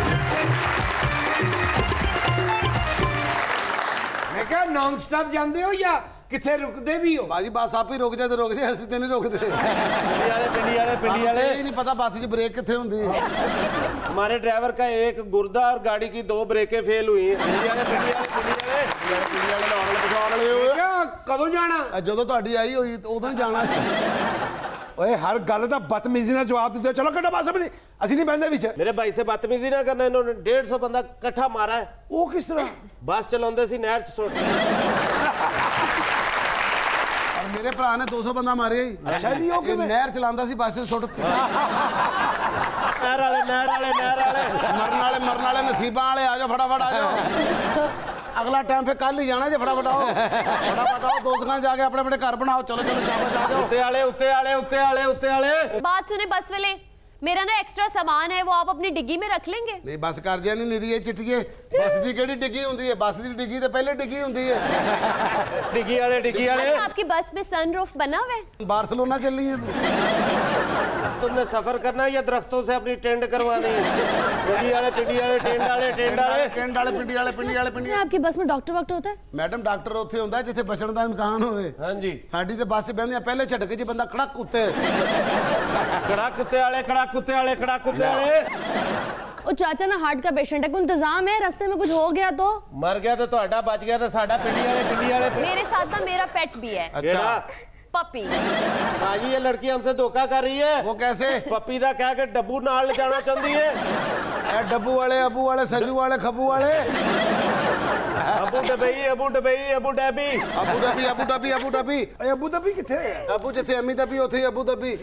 मैं क्या नॉन स्टॉप जाते हो या किथे रुकते भी हो? बाजी बस आप ही रुक जाए तो रुक जाए, ਅਸੀਂ ਤੇ ਨਹੀਂ ਰੁਕਦੇ। पिंडी वाले पिंडी वाले पिंडी ਸਾਨੂੰ वाले। ਇਹ ਨਹੀਂ ਪਤਾ ਬੱਸ 'ਚ ਬ੍ਰੇਕ ਕਿੱਥੇ ਹੁੰਦੀ ਹੈ। हमारे ड्राइवर का एक गुर्दा और गाड़ी की दो ब्रेकें फेल हुई हैं। पिंडी वाले पिंडी वाले पिंडी वाले ਪਿੰਡੀ ਵਾਲੇ ਲਾਹੌਰ ਵਾਲੇ ਪਿਛਾੜ ਵਾਲੇ ਹੋਏ। क्या कदों जाना? ਆ ਜਦੋਂ ਤੁਹਾਡੀ ਆਈ ਹੋਈ ਤਾਂ ਉਦੋਂ ਹੀ ਜਾਣਾ ਸੀ। ਓਏ ਹਰ ਗੱਲ ਦਾ ਬਦਤਮੀਜ਼ੀ ਨਾਲ ਜਵਾਬ ਦਿੰਦੇ ਹੋ। ਚਲੋ ਕੱਢੋ ਬਸ ਆਪਣੀ, ਅਸੀਂ ਨਹੀਂ ਬਹਿੰਦੇ ਵਿੱਚ। मेरे भाई से बदतमीजी ना करना, इन्होंने डेढ़ सौ बंदा इकट्ठा मारा है। ਉਹ ਕਿਸ ਤਰ੍ਹਾਂ? बस चलाते सी नहर च सुट। ਔਰ ਮੇਰੇ ਭਰਾ ਨੇ ਦੋ ਸੌ ਬੰਦਾ ਮਾਰਿਆ ਹੀ। ਅੱਛਾ ਜੀ, ਉਹ ਇਹ ਕਿਵੇਂ? ਨਹਿਰ ਚਲਾਉਂਦਾ ਸੀ ਬੱਸ 'ਚ ਸੁੱਟ ਦਿੱਤੀ। नहर वाले नहर वाले नहर वाले। ਮਰਨ ਵਾਲੇ ਮਰਨ ਵਾਲੇ ਨਸੀਬਾਂ ਵਾਲੇ ਆ ਜਾਓ ਫਟਾਫਟ ਆ ਜਾਓ। ਅਗਲਾ ਟਾਈਮ ਫਿਰ ਕੱਲ ਹੀ ਜਾਣਾ ਜੇ, ਫਟਾਫਟ ਆਓ ਫਟਾਫਟ ਆਓ, ਦੋਸਤਾਂ ਜਾ ਕੇ ਆਪਣੇ ਆਪਣੇ ਘਰ ਬਣਾਓ। ਚਲੋ ਚਲੋ ਸ਼ਾਬਾਸ਼ ਆ ਜਾਓ। उत्ते वाले उत्ते वाले उत्ते वाले उत्ते वाले। बात सुने बस वाले, मेरा ना एक्स्ट्रा सामान है वो आप अपनी डिग्गी में रख लेंगे। ਨਹੀਂ ਬੱਸ ਕਰ ਜਿਆ ਨਹੀਂ ਨਿਰੀਏ ਚਿੱਟੀਏ, ਬੱਸ ਦੀ ਕਿਹੜੀ ਡਿੱਗੀ ਹੁੰਦੀ ਹੈ? ਬੱਸ ਦੀ ਡਿੱਗੀ ਤੇ ਪਹਿਲੇ ਡਿੱਗੀ ਹੁੰਦੀ ਹੈ। डिग्गी वाले डिग्गी वाले। अच्छा, आपकी बस में सनरूफ बना हुआ है? बार्सिलोना चली है तू। तुमने सफर करना है या दरख्तों से अपनी टेंट करवानी है? पिंडी वाले पिंडी वाले टेंट वाले टेंट वाले। ਪਿੰਡ ਵਾਲੇ ਪਿੰਡੀ ਵਾਲੇ ਪਿੰਡੀ ਵਾਲੇ ਪਿੰਡੀ आपकी बस में डॉक्टर वॉक्टर होता है? ਮੈਡਮ ਡਾਕਟਰ ਉੱਥੇ ਹੁੰਦਾ ਜਿੱਥੇ ਬਚਣ ਦਾ ਇਮਕਾਨ ਹੋਵੇ। हाँ जी। ਸਾਡੀ ਤੇ ਬੱਸ 'ਚ ਬਹਿੰਦੇ ਆ, ਪਹਿਲੇ ਝਟਕੇ 'ਚ ਬੰਦਾ ਕੜਕ ਉੱਤੇ। कड़ा कुत्ते वाले कड़ा कुत्ते वाले कड़ा कुत्ते वाले। ओ चाचा ना हार्ट का पेशेंट है, कोई इंतजाम है? रास्ते में कुछ हो गया तो? मर गया तो ਤੁਹਾਡਾ बच गया तो साडा पिंडी वाले पिंडी वाले। मेरे साथ ना मेरा पेट भी है, केड़ा? पपी। भाजी ये लड़की हमसे धोखा कर रही है। वो कैसे? पप्पी दा कह के डब्बू नाल ले जाना चाहती है। ਇਹ ਡੱਬੂ ਵਾਲੇ ਅਬੂ ਵਾਲੇ ਸਜੂ ਵਾਲੇ ਖੱਬੂ ਵਾਲੇ। अबू डबई अबू डबई अबू डैबी। ਅਬੂ ਡੱਬੀ ਅਬੂ ਡੱਬੀ ਅਬੂ ਡੱਬੀ ਓਏ ਅਬੂ ਧਾਬੀ ਕਿੱਥੇ ਹੈ? ਅਬੂ ਜਿੱਥੇ ਅੰਮੀ ਦੱਬੀ ਉੱਥੇ ਹੀ ਅਬੂ ਦੱਬੀ।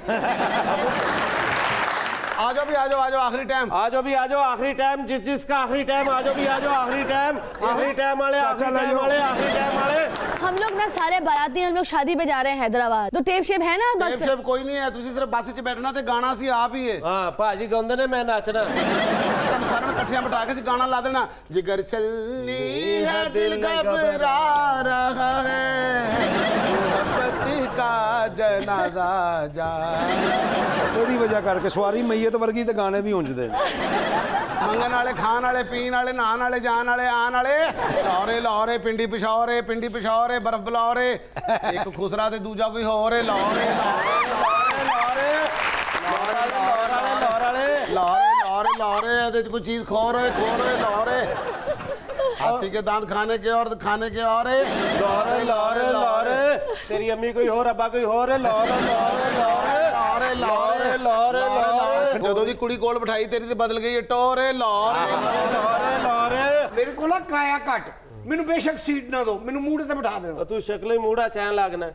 आ जाओ भी आ जाओ आ जाओ, आखिरी टाइम आ जाओ भी आ जाओ, आखिरी टाइम जिस जिसका आखिरी टाइम। आ जाओ भी आ जाओ, आखिरी टाइम आखिरी टाइम वाले आखिरी टाइम वाले आखिरी टाइम वाले। हम लोग ना सारे बाराती, हम लोग शादी पे जा रहे हैं हैदराबाद, तो टेप शेप है ना बस टेप शेप कोई नहीं है, ਤੁਸੀਂ ਸਿਰਫ ਬੱਸ 'ਚ ਬੈਠਣਾ ਤੇ ਗਾਣਾ ਸੀ ਆਪ ਹੀ ਹੈ। हाँ भाजी गाਉਂਦੇ ने मैं नाचना। ਤੁਹਾਨੂੰ ਸਾਰਿਆਂ ਨੂੰ ਇਕੱਠਿਆਂ ਬਿਠਾ ਕੇ ਸੀ ਗਾਣਾ ਲਾ ਦੇਣਾ। ਜਿਗਰ ਚੱਲੀ ਹੈ ਦਿਲ ਘਬਰਾ ਰਹਾ ਹੈ ਮੁਹੱਬਤ का जनाजा जा। ਤੇਰੀ ਵਜ੍ਹਾ ਕਰਕੇ ਸਵਾਰੀ ਮਈਅਤ ਵਰਗੀ ਤੇ ਗਾਣੇ ਵੀ ਹੁੰਜਦੇ ਨੇ। ਮੰਗਣ ਵਾਲੇ ਖਾਣ ਵਾਲੇ ਪੀਣ ਵਾਲੇ ਨਹਾਣ ਵਾਲੇ ਜਾਣ ਵਾਲੇ ਆਣ ਵਾਲੇ ਲਾਹੌਰੇ ਲਾਹੌਰੇ ਪਿੰਡੀ ਪਿਸ਼ੌਰੇ ਪਿੰਡੀ ਪਿਸ਼ੌਰੇ ਬਰਫ ਬਲੌਰੇ ਇੱਕ ਖੁਸਰਾ ਤੇ ਦੂਜਾ ਕੋਈ ਹੋਰ ਹੈ ਲਾਹੌਰੇ ਲਾਹੌਰੇ ਲਾਹੌਰੇ लाहौर वाले लाहौर वाले ਲਾਹੌਰੇ ਲਾਹੌਰੇ ਲਾਹੌਰੇ ਇਹਦੇ ਚ ਕੋਈ ਚੀਜ਼ ਖੋਰ ਹੋਏ ਖੋਰ ਹੋਏ ਲਾਹੌਰੇ हाथी के दांत खाने के और खाने के और लाहौर लाहौर लाहौर। तेरी अम्मी कोई और अब्बा कोई और है। लाहौर लाहौर लाहौर ਲਾਹੌਰੇ लाहौर लाहौर। ਜਦੋਂ ਦੀ ਕੁੜੀ ਕੋਲ ਬਿਠਾਈ ਤੇਰੀ ਤੇ ਬਦਲ ਗਈ ਟੋਰੇ ਲਾਹੌਰੇ लाहौर लाहौर। मेरे को ना काया कट ਮੈਨੂੰ ਬੇਸ਼ੱਕ ਸੀਟ ਨਾ ਦਿਓ, ਮੈਨੂੰ ਮੂਹਰੇ ਤੇ ਬਿਠਾ ਦੇਣਾ। ਤੂੰ ਸ਼ਕਲ ਹੀ ਮੂੜਾ ਚੈਨ ਲੱਗਣਾ।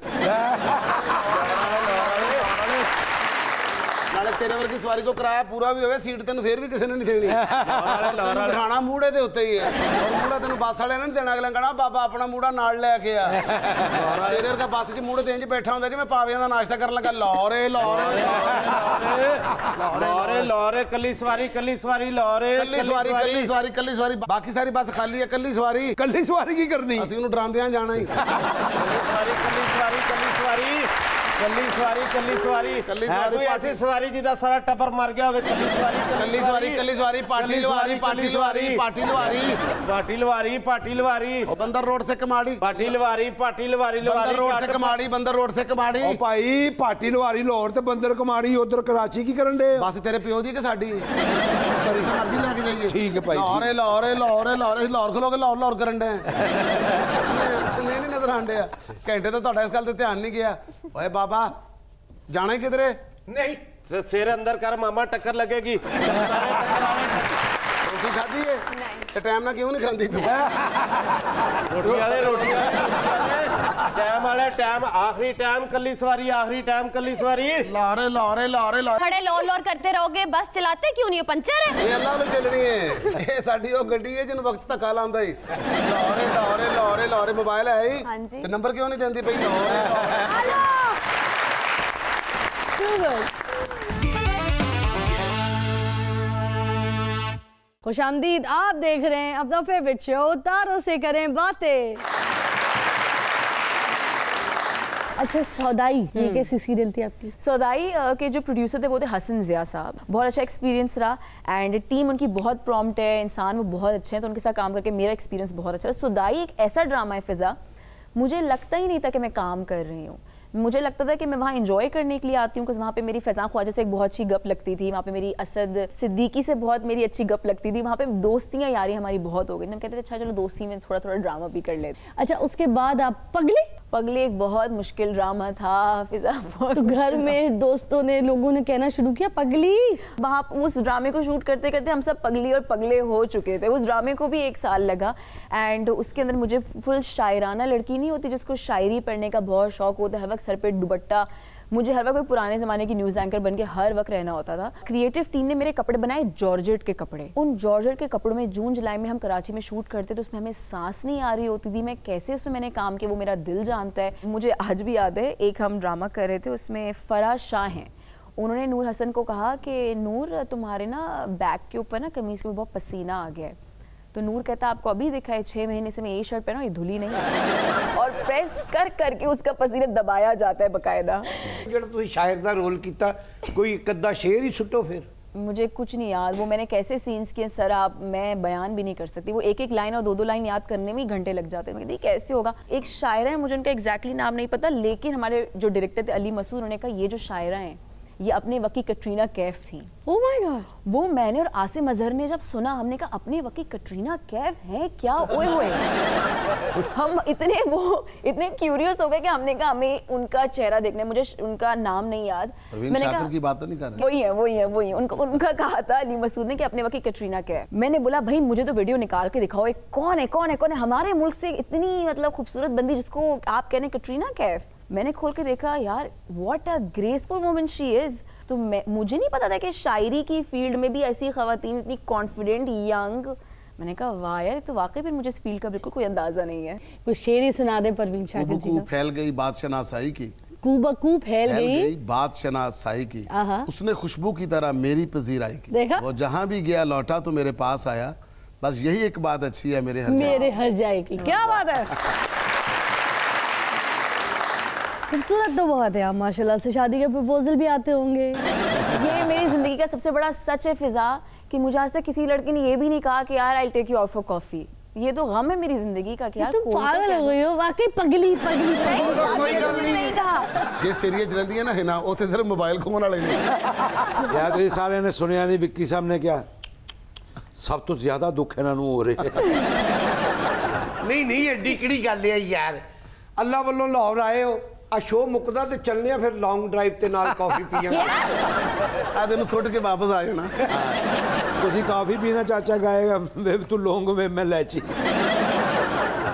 ਨਾਲੇ ਤੇਰੇ ਵਰਗੀ ਸਵਾਰੀ ਕੋ ਕਿਰਾਇਆ ਪੂਰਾ ਵੀ ਹੋਵੇ ਸੀਟ ਤੈਨੂੰ ਫੇਰ ਵੀ ਕਿਸੇ ਨੇ ਨਹੀਂ ਦੇਣੀ। ਬਿਠਾਣਾ ਮੂੜੇ ਦੇ ਉੱਤੇ ਹੀ ਹੈ। ਔਰ ਮੂੜਾ ਤੈਨੂੰ ਬੱਸ ਵਾਲਿਆਂ ਨੇ ਨਹੀਂ ਦੇਣਾ, ਅਗਲਾ ਕਹਣਾ ਬਾਬਾ ਆਪਣਾ ਮੂੜਾ ਨਾਲ ਲੈ ਕੇ ਆ। ਤੇਰੇ ਵਰਗਾ ਬੱਸ 'ਚ ਮੂੜੇ ਤੇ ਇੰਜ ਬੈਠਾ ਹੁੰਦਾ ਜਿਵੇਂ ਪਾਵਿਆਂ ਦਾ ਨਾਸ਼ਤਾ ਕਰਨ ਲੱਗਾ। ਲਾਹੌਰੇ ਲਾਹੌਰੇ ਲਾਹੌਰੇ ਲਾਹੌਰੇ ਕੱਲੀ ਸਵਾਰੀ ਕੱਲੀ ਸਵਾਰੀ ਲਾਹੌਰੇ ਕੱਲੀ ਸਵਾਰੀ ਕੱਲੀ ਸਵਾਰੀ ਕੱਲੀ ਸਵਾਰੀ, ਬਾਕੀ ਸਾਰੀ ਬੱਸ ਖਾਲੀ ਹੈ। ਕੱਲੀ ਸਵਾਰੀ ਕੱਲੀ ਸਵਾਰੀ ਕੀ ਕਰਨੀ? ਅਸੀਂ ਉਹਨੂੰ ਡਰਾਉਂਦਿਆਂ ਜਾਣਾ ਹੀ। ਕੱਲੀ ਸਵਾਰੀ ਕੱਲੀ ਸਵਾਰੀ ਕੱਲੀ ਸਵਾਰੀ ਕੱਲੀ ਸਵਾਰੀ ਕੱਲੀ ਸਵਾਰੀ ਕੱਲੀ ਹੈ ਸਵਾਰੀ, ਕੋਈ ਐਸੀ ਸਵਾਰੀ ਜਿਹਦਾ ਸਾਰਾ ਟੱਬਰ ਮਰ ਗਿਆ ਹੋਵੇ। ਕੱਲੀ ਸਵਾਰੀ ਕੱਲੀ ਸਵਾਰੀ ਕੱਲੀ ਸਵਾਰੀ ਪਾਟੀ ਲਵਾਰੀ ਪਾਟੀ ਲਵਾਰੀ ਪਾਟੀ ਲਵਾਰੀ ਪਾਟੀ ਲਵਾਰੀ ਪਾਟੀ ਲਵਾਰੀ ਉਹ ਬੰਦਰ ਰੋਡ ਸੇ ਕਮਾੜੀ ਪਾਟੀ ਲਵਾਰੀ ਪਾਟੀ ਲਵਾਰੀ ਬੰਦਰ ਲਵਾਰੀ ਰੋਡ ਸੇ ਕਮਾੜੀ ਬੰਦਰ ਰੋਡ ਸੇ ਕਮਾੜੀ। ਉਹ ਭਾਈ ਪਾਟੀ ਲਵਾਰੀ ਲਾਹੌਰ ਤੇ ਬੰਦਰ ਕਮਾੜੀ ਉਧਰ ਕਰਾਚੀ ਕੀ ਕਰਨ ਦੇ? ਬਸ ਤੇਰੇ ਪਿਓ ਦੀ ਕਿ ਸਾਡੀ? ਸਰੀ ਮਰਜ਼ੀ ਲੈ ਕੇ ਜਾਈਏ। ਠੀਕ ਹੈ ਭਾਈ। ਲਾਹੌਰੇ ਲਾਹੌਰੇ ਲਾਹੌਰੇ ਲਾਹੌਰੇ ਲਾਹੌਰ ਖਲੋਗੇ ਲਾਹੌਰ ਲਾਹੌਰ ਕਰਨ ਦੇ ਨਹੀਂ ਨਹੀਂ ਨਜ਼ਰ ਆਂਦੇ ਆ। ਘੰਟੇ ਤਾਂ ਤੁਹਾਡਾ ਇਸ ਗੱਲ ਤੇ ਧਿਆਨ ਨਹੀਂ ਗਿਆ। ਓਏ ਬਾਬਾ ਜਾਣਾ ਹੀ ਕਿਧਰੇ? ਨਹੀਂ ਸਿਰ ਅੰਦਰ ਕਰ ਮਾਮਾ ਟੱਕਰ लगेगी। ਰੋਟੀ ਖਾਧੀ ਏ ਤੇ ਟਾਈਮ ਨਾਲ ਕਿਉਂ ਨਹੀਂ ਖਾਂਦੀ ਤੂੰ? ਰੋਟੀ ਵਾਲੇ ਰੋਟੀ ਵਾਲੇ ਟਾਈਮ ਵਾਲੇ ਟਾਈਮ ਆਖਰੀ ਟਾਈਮ ਕੱਲੀ ਸਵਾਰੀ ਆਖਰੀ ਟਾਈਮ ਕੱਲੀ ਸਵਾਰੀ। ਲਾਹੌਰੇ ਲਾਹੌਰੇ ਲਾਹੌਰੇ ਲਾਹੌਰੇ खड़े लौर लौर करते रहोगे, बस चलाते क्यों नहीं हो? पंचर है? ਇਹ ਅੱਲਾ ਨੂੰ ਚੱਲਣੀ ਏ। ਇਹ ਸਾਡੀ ਉਹ ਗੱਡੀ ਏ ਜਿਹਨੂੰ ਵਕਤ ਧੱਕਾ ਲਾਉਂਦਾ ਈ। ਲਾਹੌਰੇ ਲਾਹੌਰੇ ਲਾਹੌਰੇ ਲਾਹੌਰੇ ਮੋਬਾਈਲ ਹੈ ਹੀ ਹਾਂਜੀ। ਤੇ ਨੰਬਰ ਕਿਉਂ ਨਹੀਂ ਦਿੰਦੀ ਪਈ? ਲਾਹੌਰੇ हेलो खुशामदीद, आप देख रहे हैं अपना फेवरेट शो तारों से करें बातें। अच्छा सौदाई, ये कैसी सीरियल थी आपकी? सौदाई के जो प्रोड्यूसर थे वो थे हसन जिया साहब। बहुत अच्छा एक्सपीरियंस रहा एंड टीम उनकी बहुत प्रॉम्प्ट है, इंसान वो बहुत अच्छे हैं, तो उनके साथ काम करके मेरा एक्सपीरियंस बहुत अच्छा रहा। सौदाई एक ऐसा ड्रामा है फिजा, मुझे लगता ही नहीं था कि मैं काम कर रही हूँ। मुझे लगता था कि मैं वहाँ एंजॉय करने के लिए आती हूँ, वहाँ पे मेरी फैज़ान ख्वाजा से एक बहुत अच्छी गप लगती थी, वहाँ पे मेरी असद सिद्दीकी से बहुत मेरी अच्छी गप लगती थी, वहाँ पे दोस्तियाँ यारी हमारी बहुत हो गई। हम कहते थे अच्छा चलो दोस्ती में थोड़ा थोड़ा ड्रामा भी कर लेते। अच्छा उसके बाद आप पगली? पगली एक बहुत मुश्किल ड्रामा था फिजा। तो घर में दोस्तों ने लोगों ने कहना शुरू किया पगली। वहाँ उस ड्रामे को शूट करते करते हम सब पगली और पगले हो चुके थे। उस ड्रामे को भी एक साल लगा एंड उसके अंदर मुझे फुल शायराना, लड़की नहीं होती जिसको शायरी पढ़ने का बहुत शौक होता है, हर वक्त सर पे दुपट्टा, मुझे हर वक्त कोई पुराने ज़माने की न्यूज़ एंकर बन के हर वक्त रहना होता था। क्रिएटिव टीम ने मेरे कपड़े बनाए जॉर्जेट के कपड़े। उन जॉर्जेट के कपड़ों में जून जुलाई में हम कराची में शूट करते तो उसमें हमें सांस नहीं आ रही होती थी। मैं कैसे उसमें मैंने काम किया वो मेरा दिल जानता है। मुझे आज भी याद है, एक हम ड्रामा कर रहे थे, उसमें फराज शाह हैं, उन्होंने नूर हसन को कहा कि नूर तुम्हारे ना बैक के ऊपर ना कमीज़ के ऊपर बहुत पसीना आ गया है। तो नूर कहता आपको अभी दिखा है, छः महीने से मैं ये शर्ट पहना, ये धुली नहीं। और प्रेस कर करके उसका पसीना दबाया जाता है बकायदा। ਜਿਹੜਾ ਤੁਸੀਂ ਸ਼ਾਇਰ ਦਾ ਰੋਲ ਕੀਤਾ, ਕੋਈ ਇੱਕ ਅੱਧਾ ਸ਼ੇਰ ਹੀ ਸੁੱਟੋ फिर। मुझे कुछ नहीं याद, वो मैंने कैसे सीन्स किए सर, आप मैं बयान भी नहीं कर सकती। वो एक एक लाइन और दो दो लाइन याद करने में ही घंटे लग जाते हैं। मैं कहती कैसे होगा। एक शायरा है, मुझे उनका एग्जैक्टली नाम नहीं पता, लेकिन हमारे जो डायरेक्टर थे अली मसूद, उन्होंने कहा ये जो शायरा हैं ये अपने वक्त की कटरीना कैफ थी। Oh my God. वो मैंने और आसिम अजहर ने जब सुना, हमने कहा अपने वक्त की कटरीना कैफ है क्या? ओए होए हम इतने वो इतने क्यूरियस हो गए कि हमने कहा हमें उनका चेहरा देखना है। मुझे उनका नाम नहीं याद, मैंने कहा की बात तो नहीं कर रहे। वही है वही है वही है उनका उनका कहा था अली मसूद ने कि अपने वक्त की कटरीना कैफ। मैंने बोला भाई मुझे तो वीडियो निकाल के दिखाओ, एक कौन है कौन है कौन है हमारे मुल्क से इतनी मतलब खूबसूरत बंदी जिसको आप कह रहे हैं कटरीना कैफ। मैंने खोल के देखा, यार what a graceful woman she is. तो मैं मुझे नहीं पता था कि शायरी की फील्ड में भी ऐसी खवातीन इतनी कॉन्फिडेंट यंग। मैंने कहा वाह यार, तो वाकई फिर मुझे इस फील्ड का बिल्कुल कोई अंदाजा नहीं है। कोई शेर ही सुना दे परवीन शाकिर जी का। फैल गई बात शनासाई की, कूबकू फैल फैल गई गई बात शनासाई की, आहा। उसने खुशबू की तरह मेरी पजीराई की। देखा? वो जहाँ भी गया लौटा तो मेरे पास आया, बस यही एक बात अच्छी है मेरे हर मेरे हर जाएगी। क्या बात है, खूबसूरत तो बहुत है आप माशाल्लाह से। शादी के प्रपोजल भी आते होंगे। ये मेरी जिंदगी का सबसे बड़ा सच है फिजा कि मुझे आज तक किसी लड़के ने ये भी नहीं कहा कि यार I take you out for coffee. ये तो गम है मेरी जिंदगी का कि यार तुम पागल हो गई हो वाकई, पगली पगली पगली। नहीं कहा जे सीरीज जल्दी है ना है ना उसे सिर्फ मोबाइल घुमाने वाले नहीं। यार तो ये सारे ने सुनिया नहीं विक्की साहब ने क्या सब तो ज्यादा दुख इन्हां नूं हो रहे। नहीं नहीं एडी किहड़ी गल है यार, अल्लाह वालों लाहौर आए हो, आ शो मुकदा ते चलने आ फिर लॉन्ग ड्राइव ते नाल कॉफी पीएंगे। आ दिन छोड़ के वापस आ जाना। तुसी कॉफी पीना चाचा गाएगा वे तू लौंग वे मैं इलायची।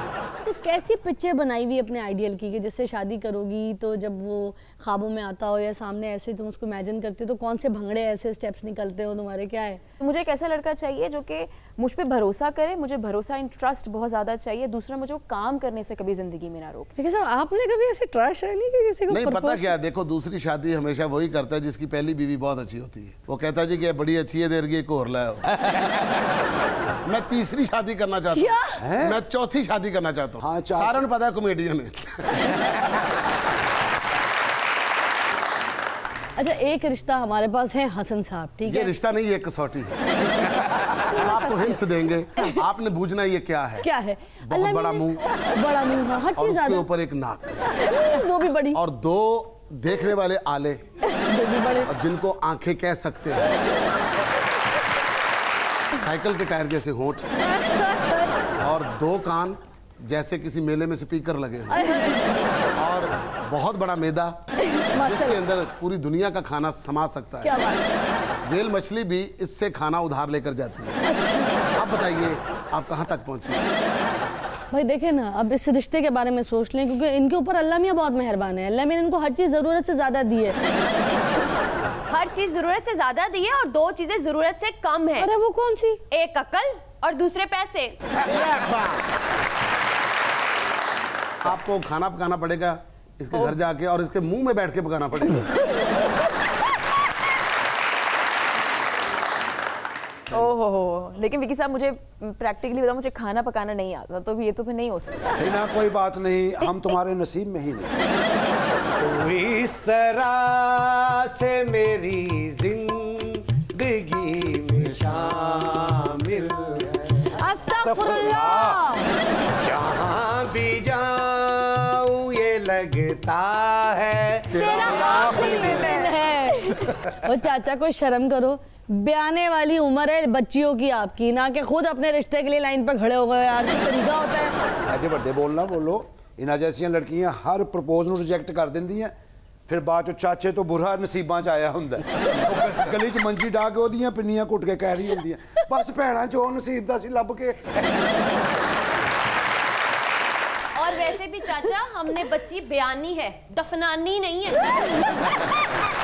कैसी पिक्चर बनाई हुई अपने आइडियल की कि जिससे शादी करोगी तो जब वो ख्वाबों में आता हो या सामने ऐसे तुम उसको इमेजिन करते हो तो कौन से भंगड़े ऐसे स्टेप्स निकलते हो तुम्हारे, क्या है? मुझे एक ऐसा लड़का चाहिए जो कि मुझ पे भरोसा करे, मुझे भरोसा इन ट्रस्ट बहुत ज़्यादा चाहिए। दूसरा, मुझे वो काम करने से कभी ज़िंदगी में ना रोके। लेकिन साहब आपने कभी ऐसे ट्रस्ट है नहीं कि किसी को नहीं पता propose- क्या, देखो दूसरी शादी हमेशा वही करता है जिसकी पहली बीवी बहुत अच्छी होती है। वो कहता है जी कि ये बड़ी अच्छी है, देर की एक और लाओ। मैं तीसरी शादी करना चाहता हूँ, मैं चौथी शादी करना चाहता हूँ। हाँ, चार- सारा ने पता है कॉमेडियन है। अच्छा, एक रिश्ता हमारे पास है हसन साहब, ठीक ये है? रिश्ता नहीं, ये कसौटी है। हम आपको हिंट्स देंगे, आपने बूझना ये क्या है। क्या है? बहुत अल्लाह बड़ा मैंने- मुंह बड़ा मुंह, हाँ, हर और चीज उसके ज्यादा, ऊपर एक नाक वो भी बड़ी, और दो देखने वाले आले वो भी बड़े। और जिनको आंखें कह सकते हैं, साइकिल के टायर जैसे होंठ और दो कान जैसे किसी मेले में स्पीकर लगे हों और बहुत बड़ा मैदा जिसके अंदर पूरी दुनिया का खाना समा सकता क्या है। बात है? वेल मछली भी इससे खाना उधार लेकर जाती है। अब बताइए आप कहाँ तक पहुंचे? भाई देखे ना, अब इस रिश्ते के बारे में सोच लें क्योंकि इनके ऊपर अल्लाह मियाँ बहुत मेहरबान है। अल्लाह मियाँ इनको हर चीज़ ज़रूरत से ज़्यादा दी है। हर चीज जरूरत से ज्यादा दी है और दो चीजें जरूरत से कम है। अरे वो कौन सी? एक अकल और दूसरे पैसे। आपको खाना पकाना पड़ेगा इसके घर जाके और इसके मुंह में बैठ के पकाना पड़ेगा। ओहो हो, लेकिन विकी साहब मुझे प्रैक्टिकली बताओ, मुझे खाना पकाना नहीं आता, तो ये तो फिर नहीं हो सकता। है ना, कोई बात नहीं, हम तुम्हारे नसीब में ही नहीं। तो इस तरह से मेरी जिंदगी में शामिल अस्तगफुरुल्लाह। जहाँ भी जाऊँ ये लगता है तेरा आखिरी दिन है। ओ चाचा कोई शर्म करो, ब्याने वाली उम्र है बच्चियों की आपकी, ना कि खुद अपने रिश्ते के लिए लाइन पर खड़े हो गए। यार कोई तरीका होता है? एडे बड़े बोलना बोलो, इन्हां जैसियां लड़कियां हर प्रपोज ਨੂੰ ਰਿਜੈਕਟ ਕਰ ਦਿੰਦੀਆਂ, ਫਿਰ ਬਾਅਦ ਚ ਚਾਚੇ ਤੋਂ ਬੁਰਾ ਨਸੀਬਾਂ ਚ ਆਇਆ ਹੁੰਦਾ। ਉਹ ਗਲੀ ਚ ਮੰਜੀ ਢਾ ਕੇ ਉਹਦੀਆਂ ਪਿੰਨੀਆਂ ਘੁੱਟ ਕੇ ਕਹਿ ਰਹੀ ਹੁੰਦੀਆਂ, ਬਸ ਭੈਣਾਂ ਜੋ ਨਸੀਬ ਦਾ ਸੀ ਲੱਭ ਕੇ। और वैसे भी चाचा, हमने बच्ची बयानी है, दफनानी नहीं है।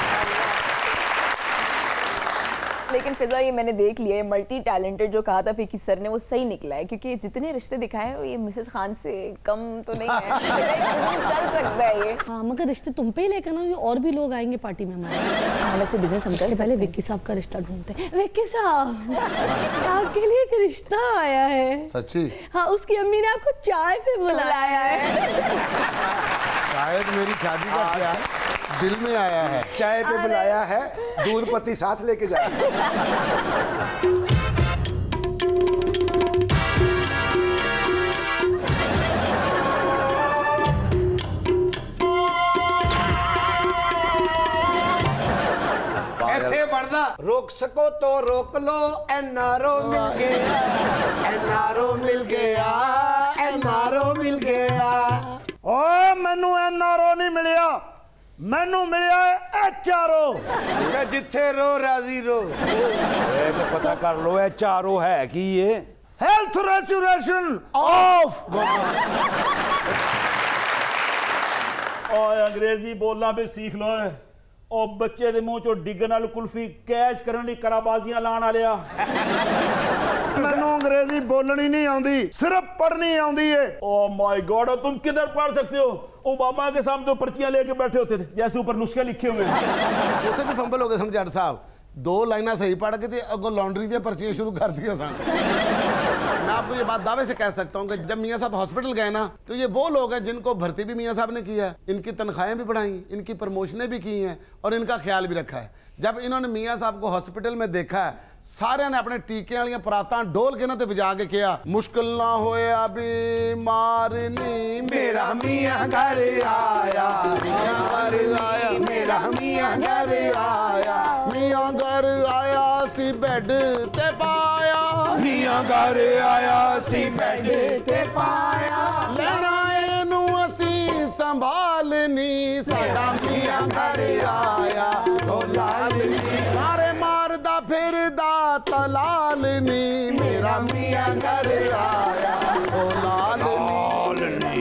लेकिन फिजा ये मैंने देख लिया है, मल्टी टैलेंटेड जो कहा था फिकी सर ने वो सही निकला है, क्योंकि जितने रिश्ते दिखाए हैं ये मिसेस खान से कम तो नहीं है। चल सकता है ये। हाँ, मगर रिश्ते तुम पे ही लेकर ना, ये और भी लोग आएंगे पार्टी में हमारे। हाँ, वैसे बिजनेस हम कर पहले विक्की साहब का रिश्ता ढूंढते हैं। विक्की साहब, आपके लिए एक रिश्ता आया है। सच्ची? हाँ, उसकी अम्मी ने आपको चाय पे बुलाया है। शायद मेरी शादी का क्या दिल में आया है। चाय पे बुलाया है, दूध पत्ती साथ लेके जा। ਇੱਥੇ ਵੜਦਾ ਰੋਕ ਸਕੋ तो रोक लो, एनआरओ मिल गया, एनआरओ मिल गया, एनआरओ मिल गया। ਓਏ ਮੈਨੂੰ ਐਨਆਰਓ ਨਹੀਂ ਮਿਲਿਆ, ਮੈਨੂੰ ਮਿਲਿਆ ਐਚਆਰਓ। अच्छा जिथे रो राजी रो। ਇਹ ਤਾਂ ਪਤਾ ਕਰ ਲੋ ਇਹ ਚਾਰੋ ਹੈ ਕੀ ਇਹ। Health restoration of. ਓਏ ਅੰਗਰੇਜ਼ੀ ਬੋਲਣਾ ਵੀ सीख लो। ਉਹ ਬੱਚੇ ਦੇ ਮੂੰਹ ਚੋਂ ਡਿੱਗਣ ਨਾਲ ਕੁਲਫੀ ਕੈਚ ਕਰਨ ਲਈ ਕਰਾਬਾਜ਼ੀਆਂ ਲਾਣ ਵਾਲਿਆ। ਮੈਨੂੰ अंग्रेजी बोलनी नहीं आती, सिर्फ पढ़नी आती है। ओ माय गॉड, तुम किधर पढ़ सकते हो? ओबामा के सामने तो पर्चियां लेके बैठे होते थे जैसे ऊपर नुस्खे लिखे हुए हैं। ਉੱਥੇ ਵੀ ਫੰਬਲ ਹੋ ਗਏ ਸਨ ਜੱਟ ਸਾਹਿਬ, दो लाइना सही पढ़ के थे, अगो लॉन्ड्री दी पर्चियां शुरू कर दिया सन। मैं आपको ये बात दावे से कह सकता हूँ कि जब मियाँ साहब हॉस्पिटल गए ना, तो ये वो लोग हैं जिनको भर्ती भी मियाँ साहब ने की है, इनकी तनख्वाहें भी बढ़ाई, इनकी प्रमोशनें भी की हैं और इनका ख्याल भी रखा है। जब इन्होंने मियाँ साहब को हॉस्पिटल में देखा है, सारे ने अपने टीके वाली परातां डोल के ना बजा के किया, मुश्किल ना होया बीमारनी मेरा मियाँ घर आया, मियाँ घर आया, मेरा मियाँ घर आया, मियाँ घर आया सी बेड ते पाया, मियाँ घर आया सी बेड ते पाया, लेना एनू असी संभालनी, साडा मियाँ घर आया ओ लालनी, मारे मारदा फिरदा तलालनी, मेरा मियाँ घर आया ओ लालनी।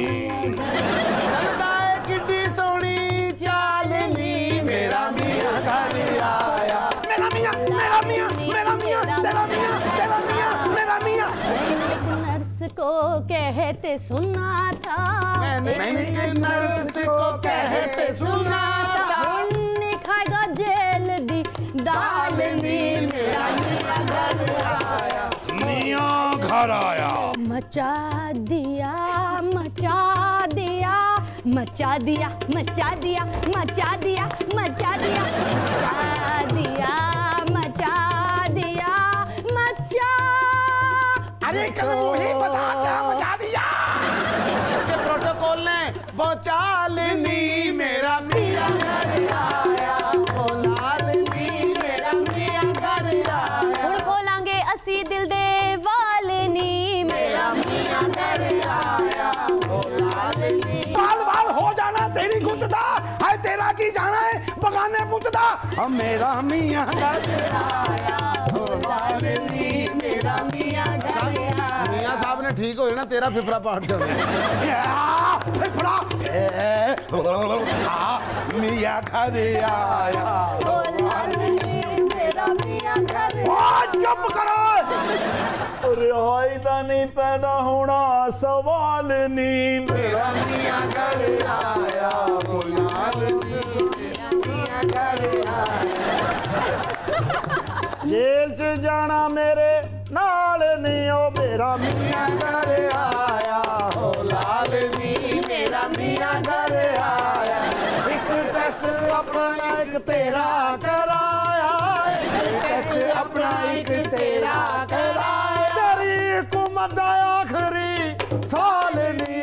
को कहते सुना था, मैंने एक नर्स को कहते सुना था, हुन्नी खाएगा जेल दी दाल नी, मेरा मियाँ घर आया, मियाँ घर आया, मचा दिया मचा दिया मचा दिया मचा दिया मचा दिया मचा दिया मचा दिया मचा दिया मचा। अरे कल मुझे पता क्या मचा दिया। इसके प्रोटोकॉल ने बचालनी मेरा मियाँ घर आया, बोलालनी मेरा मियाँ घर आया, हुण खोलांगे असी दिल दे वालनी, मेरा मियाँ घर आया, बोलालनी। बाल बाल हो जाना तेरी गुत्ता है, तेरा की जाना है बगाने पुतदा, हम मेरा मियाँ घर आया, बोलालनी मेरा मियाँ घर आया। मियाँ साहब ने ठीक हो ना, तेरा फिफड़ा पाट जाना। फिफड़ा मियाँ घर आया, मेरा मियाँ घर चुप करो। रिहाई दा नहीं पैदा होना सवाल नहीं, मेरा मियाँ घर आया, बोलालनी मेरा मियाँ घर आया। जेल च जाना मेरे नाल नहीं, ओ मेरा मियाँ घर आया, बोलालनी मेरा मियाँ घर आया, एक टेस्ट अपना एक तेरा कराया, एक टेस्ट अपना एक तेरा कराया, तेरी हुकूमत दा आखिरी साल नहीं,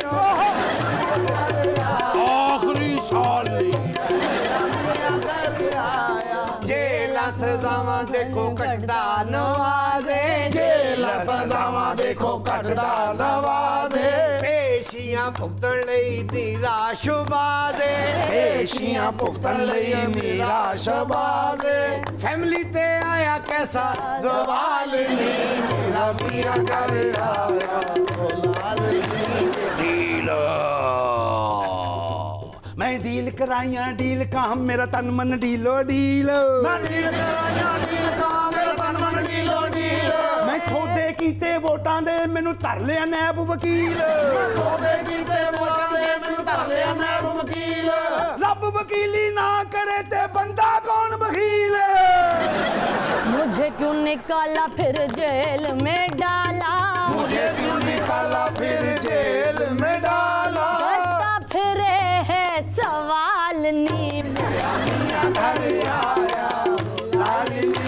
आखिरी साल नहीं। जेला सजावां देखो कटदा नवाजे, जेला सजावां देखो कटदा नवाजे, पेशियां भुगतण लई निराशबाजे, पेशियां भुगतण लई निराशबाजे, फैमिली ते आया कैसा जवाल नहीं, मेरा मियाँ घर आया, बोलालनी डील मैं डील कराइया डील काम मेरा तन मन डीलो डील, मैं डील कराया डील का मेरा तन मन डीलो डील, मैं सौदे कीते वोटां दे मैनू धर लिया नैब वकील, मैं सौदे कीते वोटां दे मैनू धर लिया नैब वकील, रब वकीली ना करे ते बंदा कौन वकील। मुझे क्यों निकाला फिर जेल में डाला, मुझे क्यों निकाला फिर जेल में डाला, करता फिरे है सवाल नी, मेरा मियाँ घर आया, बोलालनी।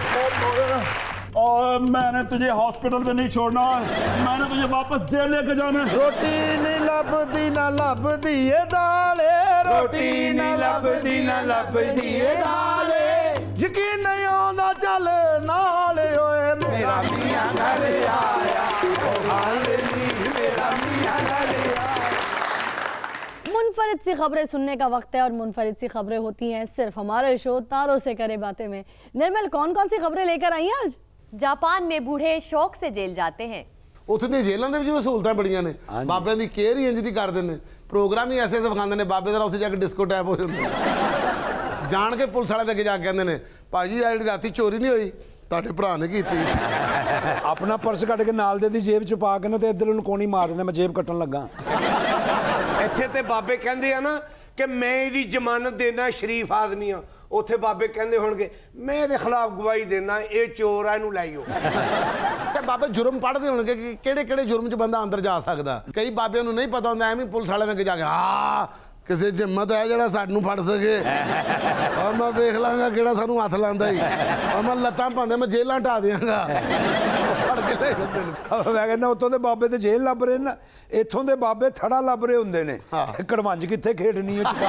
और मैंने तुझे हॉस्पिटल में नहीं छोड़ना, मैंने तुझे वापस जेल लेके जाना है। रोटी नहीं लभदी ना लभदी ये दाले, रोटी नहीं लभदी ना लभदी ये दाले, यकीन नहीं आंदा चल नाल ओए मेरा मियाँ घर आया, बोलालनी मेरा मियाँ घर आया। मुनफरिद सी खबरें सुनने का वक्त है और मुनफरिद सी खबरें होती हैं सिर्फ हमारे शो तारों से करे बातें में। निर्मल कौन कौन सी खबरें लेकर आई हैं आज? जापान में बूढ़े शौक से जेल जाते हैं। ਉੱਥੇ ਦੀਆਂ ਜੇਲ੍ਹਾਂ ਦੇ ਵਿੱਚ ਵੀ ਸਹੂਲਤਾਂ ਬੜੀਆਂ ਨੇ, ਬਾਬਿਆਂ ਦੀ ਕੇਅਰ ਹੀ ਇੰਜ ਦੀ ਕਰਦੇ ਨੇ, ਪ੍ਰੋਗਰਾਮ ਹੀ ਐਸੇ ਐਸੇ ਵਿਖਾਉਂਦੇ ਨੇ, ਬਾਬੇ ਦਾ ਉੱਥੇ ਜਾ ਕੇ ਡਿਸਕੋ ਟੈਪ ਹੋ ਜਾਂਦਾ, ਜਾਣ ਕੇ ਪੁਲਿਸ ਵਾਲੇ ਦੇ ਅੱਗੇ ਜਾ ਕੇ ਕਹਿੰਦੇ ਨੇ ਭਾਜੀ ਆ ਜਿਹੜੀ ਰਾਤੀ ਚੋਰੀ ਨਹੀਂ ਹੋਈ ਤੁਹਾਡੇ ਭਰਾ ਨੇ ਕੀਤੀ। ਆਪਣਾ ਪਰਸ ਕੱਢ ਕੇ ਨਾਲ ਦੇ ਦੀ ਜੇਬ ਚ ਪਾ ਕੇ ਨਾ ਤੇ ਇੱਧਰ ਉਹਨੂੰ ਕੋਣੀ ਮਾਰ ਦੇਣਾ, ਮੈਂ ਜੇਬ ਕੱਟਣ ਲੱਗਾ। ਇੱਥੇ ਤੇ ਬਾਬੇ ਕਹਿੰਦੇ ਆ ਨਾ ਕਿ ਮੈਂ ਇਹਦੀ ਜ਼ਮਾਨਤ ਦੇਣਾ, ਸ਼ਰੀਫ ਆਦਮੀ ਆ, ਉੱਥੇ ਬਾਬੇ ਕਹਿੰਦੇ ਹੋਣਗੇ ਮੈਂ ਇਹਦੇ ਖਿਲਾਫ ਗਵਾਹੀ ਦੇਣਾ, ਇਹ ਚੋਰ ਆ ਇਹਨੂੰ ਲਾਈਓ। ਤੇ ਬਾਬੇ ਜੁਰਮ ਪੜ੍ਹਦੇ ਹੋਣਗੇ ਕਿ ਕਿਹੜੇ ਕਿਹੜੇ ਜੁਰਮ 'ਚ ਬੰਦਾ ਅੰਦਰ ਜਾ ਸਕਦਾ, ਕਈ ਬਾਬਿਆਂ ਨੂੰ ਨਹੀਂ ਪਤਾ ਹੁੰਦਾ, ਐਵੇਂ ਪੁਲਿਸ ਵਾਲਿਆਂ ਦੇ ਅੱਗੇ ਜਾ ਕੇ ਆ ਕਿਸੇ 'ਚ ਹਿੰਮਤ ਹੈ ਜਿਹੜਾ ਸਾਨੂੰ ਫੜ ਸਕੇ, ਆ ਮੈਂ ਵੇਖ ਲਾਂਗਾ ਕਿਹੜਾ ਸਾਨੂੰ ਹੱਥ ਲਾਉਂਦਾ ਹੀ, ਆ ਮੈਂ ਲੱਤਾਂ ਪਾਉਂਦੇ ਮੈਂ ਜੇਲਾਂ ਢਾ ਦਿਆਂਗਾ, ਫੜ ਕੇ ਲੈ ਜਾਂਦੇ ਨੇ। ਮੈਂ ਕਹਿੰਦਾ ਉੱਥੋਂ ਦੇ ਬਾਬੇ ਤੇ ਜੇਲ੍ਹ ਲੱਭ ਰਹੇ ਨਾ, ਇੱਥੋਂ ਦੇ ਬਾਬੇ ਥੜਾ ਲੱਭ ਰਹੇ ਹੁੰਦੇ ਨੇ, ਕੜਵੰਜ ਕਿੱਥੇ ਖੇਡਣੀ ਹੈ,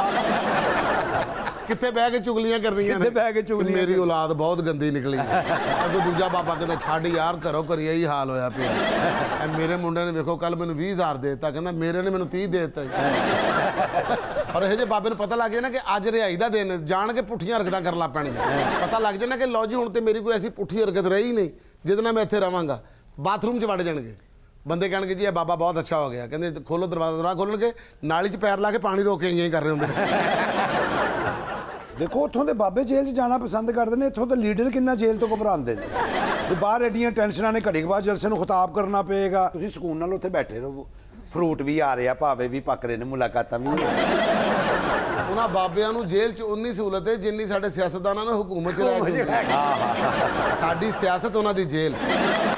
ਕਿੱਥੇ ਬਹਿ ਕੇ ਚੁਗਲੀਆਂ ਕਰਨੀਆਂ, ਕਿੱਥੇ ਬਹਿ ਕੇ ਚੁਗਲੀਆਂ। ਮੇਰੀ ਔਲਾਦ ਬਹੁਤ ਗੰਦੀ ਨਿਕਲੀ, ਅੱਗੋਂ ਦੂਜਾ ਬਾਬਾ ਕਹਿੰਦਾ ਛੱਡ ਯਾਰ ਘਰੋਂ ਘਰੀ ਇਹੀ ਹਾਲ ਹੋਇਆ ਪਿਆ, ਐ ਮੇਰੇ ਮੁੰਡੇ ਨੇ ਵੇਖੋ ਕੱਲ ਮੈਨੂੰ ਵੀਹ ਹਜ਼ਾਰ ਦੇ ਦਿੱਤਾ, ਕਹਿੰਦਾ ਮੇਰੇ ਨੇ ਮੈਨੂੰ ਤੀਹ ਦੇ ਦਿੱਤਾ। ਔਰ ਇਹ ਜੇ ਬਾਬੇ ਨੂੰ ਪਤਾ ਲੱਗ ਜਾਏ ਨਾ ਕਿ ਅੱਜ ਰਿਹਾਈ ਦਾ ਦਿਨ, ਜਾਣ ਕੇ ਪੁੱਠੀਆਂ ਹਰਕਤਾਂ ਕਰਨ ਲੱਗ ਪੈਣੀਆਂ, ਪਤਾ ਲੱਗ ਜਾਏ ਨਾ ਕਿ ਲਓ ਜੀ ਹੁਣ ਤੇ ਮੇਰੀ ਕੋਈ ਐਸੀ ਪੁੱਠੀ ਹਰਕਤ ਰਹੀ ਨਹੀਂ ਜਿਹਦੇ ਨਾਲ ਮੈਂ ਇੱਥੇ ਰਵਾਂਗਾ, ਬਾਥਰੂਮ 'ਚ ਵੜ ਜਾਣਗੇ ਬੰਦੇ, ਕਹਿਣਗੇ ਜੀ ਇਹ ਬਾਬਾ ਬਹੁਤ ਅੱਛਾ ਹੋ ਗਿਆ, ਕਹਿੰਦੇ ਖੋਲੋ ਦਰਵਾਜ਼ਾ, ਦਰਵਾਜ਼ਾ ਖੋਲਣਗੇ ਨਾਲੀ 'ਚ ਪੈਰ ਲਾ ਕੇ ਪਾਣੀ ਰੋਕ ਕੇ ਇੰਜ ਕਰ ਰਹੇ ਹੁੰਦੇ। ਦੇਖੋ ਉੱਥੋਂ ਦੇ ਬਾਬੇ ਜੇਲ੍ਹ 'ਚ ਜਾਣਾ ਪਸੰਦ ਕਰਦੇ ਨੇ, ਇੱਥੋਂ ਦੇ ਲੀਡਰ ਕਿੰਨਾ ਜੇਲ੍ਹ ਤੋਂ ਘਬਰਾਉਂਦੇ ਨੇ। ਬਾਹਰ ਐਡੀਆਂ ਟੈਨਸ਼ਨਾਂ ਨੇ, ਘੜੀ ਕੁ ਬਾਅਦ ਜਲਸੇ ਨੂੰ ਖਿਤਾਬ ਕਰਨਾ ਪਏਗਾ। ਤੁਸੀਂ ਸਕੂਨ ਨਾਲ ਉੱਥੇ ਬੈਠੇ ਰਹੋ, ਫਰੂਟ ਵੀ ਆ ਰਿਹਾ, ਭਾਵੇਂ ਵੀ ਪੱਕ ਰਹੇ ਨੇ, ਮੁਲਾਕਾਤਾਂ ਵੀ ਉਹਨਾਂ ਬਾਬਿਆਂ ਨੂੰ ਜੇਲ੍ਹ 'ਚ ਉਨੀ ਸਹੂਲਤ ਹੈ ਜਿੰਨੀ ਸਾਡੇ ਸਿਆਸਤਦਾਨਾਂ ਨੂੰ ਹਕੂਮਤ 'ਚ ਰਹਿ ਕੇ ਹੁੰਦੀ ਹੈ। ਸਾਡੀ ਸਿਆਸਤ ਉਹਨਾਂ ਦੀ ਜੇਲ੍ਹ।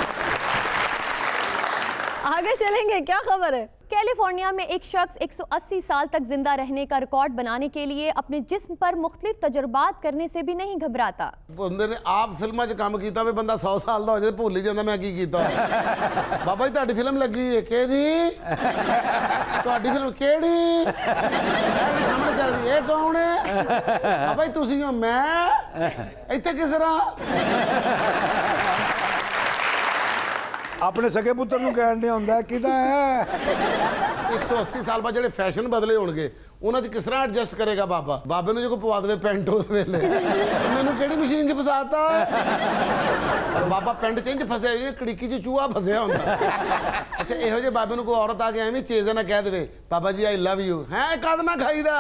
आगे चलेंगे, क्या खबर है? कैलिफोर्निया में एक शख्स एक सौ अस्सी साल तक जिंदा रहने का रिकॉर्ड बनाने के लिए अपने जिस्म पर मुख्तलिफ तजुर्बात करने से भी नहीं घबराता। ਬੰਦੇ ਨੇ ਆਪ ਫਿਲਮਾਂ 'ਚ ਕੰਮ ਕੀਤਾ ਵੀ ਬੰਦਾ ਸੌ ਸਾਲ ਦਾ ਹੋ ਜਾਏ ਭੁੱਲ ਹੀ ਜਾਂਦਾ ਮੈਂ ਕੀ ਕੀਤਾ। ਬਾਬਾ ਜੀ ਤੁਹਾਡੀ ਫਿਲਮ ਲੱਗੀ ਹੈ, ਕਿਹਦੀ? ਤੁਹਾਡੀ ਫਿਲਮ ਕਿਹੜੀ? ਤੁਹਾਡੇ ਸਾਹਮਣੇ ਚੱਲ ਰਹੀ ਹੈ, ਇਹ ਕੌਣ ਹੈ? ਬਾਬਾ ਜੀ ਤੁਸੀਂ ਹੋ? ਮੈਂ ਇੱਥੇ ਕਿਸ ਤਰ੍ਹਾਂ? ਆਪਣੇ ਸਕੇ ਪੁੱਤਰ ਨੂੰ ਕਹਿਣ ਡਿਆ ਹੁੰਦਾ ਕਿਹਦਾ ਹੈ। ਇੱਕ ਸੌ ਅੱਸੀ ਸਾਲ ਬਾਅਦ ਜਿਹੜੇ ਫੈਸ਼ਨ ਬਦਲੇ ਹੋਣਗੇ ਉਹਨਾਂ 'ਚ ਕਿਸ ਤਰ੍ਹਾਂ ਐਡਜਸਟ ਕਰੇਗਾ ਬਾਬਾ? ਬਾਬੇ ਨੂੰ ਜੇ ਕੋਈ ਪਵਾ ਦੇਵੇ ਪੈਂਟ ਉਸ ਵੇਲੇ, ਮੈਨੂੰ ਕਿਹੜੀ ਮਸ਼ੀਨ 'ਚ ਫਸਾਤਾ? ਪਰ ਬਾਬਾ ਪੈਂਟ ਚੇਂਜ ਫਸਿਆ ਜੀ, ਕੜੀਕੀ 'ਚ ਚੂਹਾ ਫਸਿਆ ਹੁੰਦਾ। ਅੱਛਾ, ਇਹੋ ਜਿਹੇ ਬਾਬੇ ਨੂੰ ਕੋਈ ਔਰਤ ਆ ਕੇ ਐਵੇਂ ਚੇਜ਼ਾਂ ਨਾਲ ਕਹਿ ਦੇਵੇ ਬਾਬਾ ਜੀ ਆਈ ਲਵ ਯੂ, ਹੈ ਕਦ ਨਾ ਖਾਈਦਾ।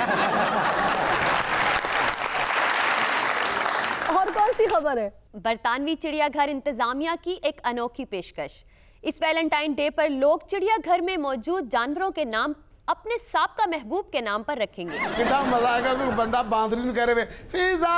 और कौन सी खबर है? बरतानवी चिड़ियाघर इंतजामिया की एक अनोखी पेशकश। इस वैलेंटाइन डे पर लोग चिड़ियाघर में मौजूद जानवरों के नाम अपने साबका महबूब के नाम पर रखेंगे। कितना मजा आएगा कोई बंदा बांदरी ਨੂੰ कह रहे फिजा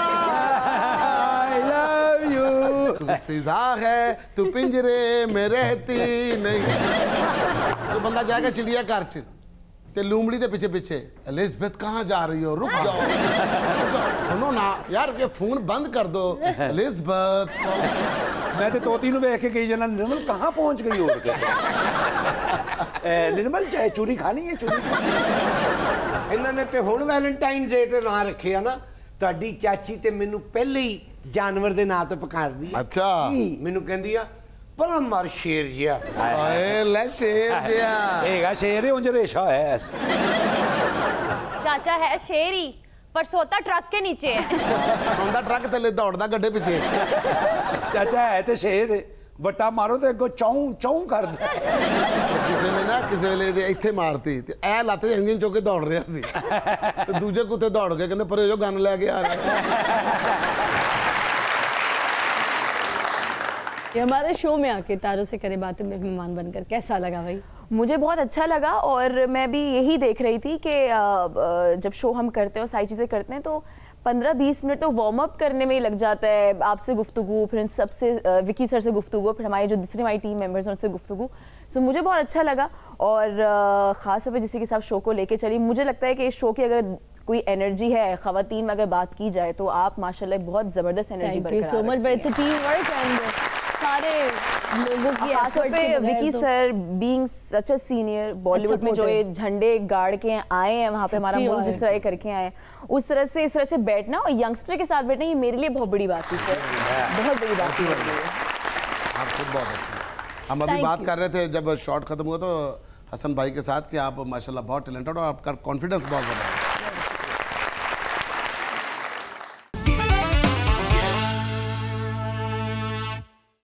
आई लव यू, तू फिजा है तू पिंजरे में रहती नहीं। तो बंदा जाएगा चिड़ियाघर च ते लूमड़ी के पीछे पीछे एलिज़ाबेथ कहाँ जा रही हो, रुक जाओ, रुक जाओ। सुनो ना यार, ये फोन बंद कर दो एलिज़ाबेथ। मैं तो तोती ਨੂੰ ਵੇਖ ਕੇ ਕਹੀ ਜਾਣਾ निर्मल कहाँ पहुंच गई उड़ के। निर्मल चाहे चूरी खानी है, चूरी ਇਹਨਾਂ ਨੇ ਤੇ ਹੁਣ ਵੈਲੈਂਟਾਈਨ ਡੇ ਤੇ ਨਾਂ ਰੱਖਿਆ ਨਾ। ਤੁਹਾਡੀ ਚਾਚੀ ਤੇ ਮੈਨੂੰ ਪਹਿਲੇ ਹੀ ਜਾਨਵਰ ਦੇ ਨਾਂ ਤੇ ਪੁਕਾਰਦੀ ਆ। अच्छा ਮੈਨੂੰ ਕਹਿੰਦੀ ਆ ਪਰ ਮਰ ਸ਼ੇਰ ਜਿਹਾ। आए ले शेर दिया। ਹੈਗਾ ਸ਼ੇਰ ਉਂਝ ਰੇਸ਼ਾ ਹੈ। चाचा है शेरी पर सोता ट्रक के नीचे है। आंदा ट्रक थले दौड़दा गड्ढे पीछे। ਚਾਚਾ ਹੈ ਤੇ ਸ਼ੇਰ ਵੱਟਾ ਮਾਰੋ ਤੇ ਅੱਗੋਂ ਚੌਂ ਚੌਂ ਕਰਦਾ। ਕਿਸੇ ਨੇ ਨਾ ਕਿਸੇ ਵੇਲੇ ਇਹਦੇ ਇੱਥੇ ਮਾਰਤੀ ਤੇ ਐ ਲੱਤ ਇੰਜਨ ਚੁੱਕ ਕੇ ਦੌੜ ਰਿਹਾ ਸੀ ਤੇ ਦੂਜੇ ਕੁੱਤੇ ਦੌੜ ਗਏ, ਕਹਿੰਦੇ ਪਰੇ ਜੋ ਗਨ ਲੈ ਕੇ ਆ ਰਿਹਾ। ये हमारे शो में आके तारों से करे बातें में मेहमान बनकर कैसा लगा भाई? मुझे बहुत अच्छा लगा और मैं भी यही देख रही थी कि जब शो हम करते हैं और सारी चीज़ें करते हैं तो पंद्रह बीस मिनट तो वार्म अप करने में ही लग जाता है। आपसे गुफ्तगू, फिर इन सबसे विकी सर से गुफ्तगू, फिर हमारे जो दूसरे हमारी टीम मेंबर्स हैं उनसे गुफ्तगू। सो मुझे बहुत अच्छा लगा और ख़ास तौर पर जिसके साथ शो को लेके चली, मुझे लगता है कि इस शो की अगर कोई एनर्जी है ख़वातीन में अगर बात की जाए तो आप माशाल्लाह बहुत ज़बरदस्त energy thank you so much, but it's a team work and सारे लोगों की एफर्ट पे Vicky sir being such a senior Bollywood में जो ये झंडे गाड़ के आए हैं वहाँ पे हमारा मुल्क जिस तरह करके आए हैं, उस तरह से इस तरह से बैठना और यंगस्टर के साथ बैठना ये मेरे लिए बहुत बड़ी बात थी सर, बहुत बड़ी बात थी। आप खुद बहुत अच्छे। हम अभी बात कर रहे थे जब शॉट खत्म हुआ तो हसन भाई के साथ कि आप माशाल्लाह बहुत टैलेंटेड और आपका कॉन्फिडेंस बहुत ज़्यादा है।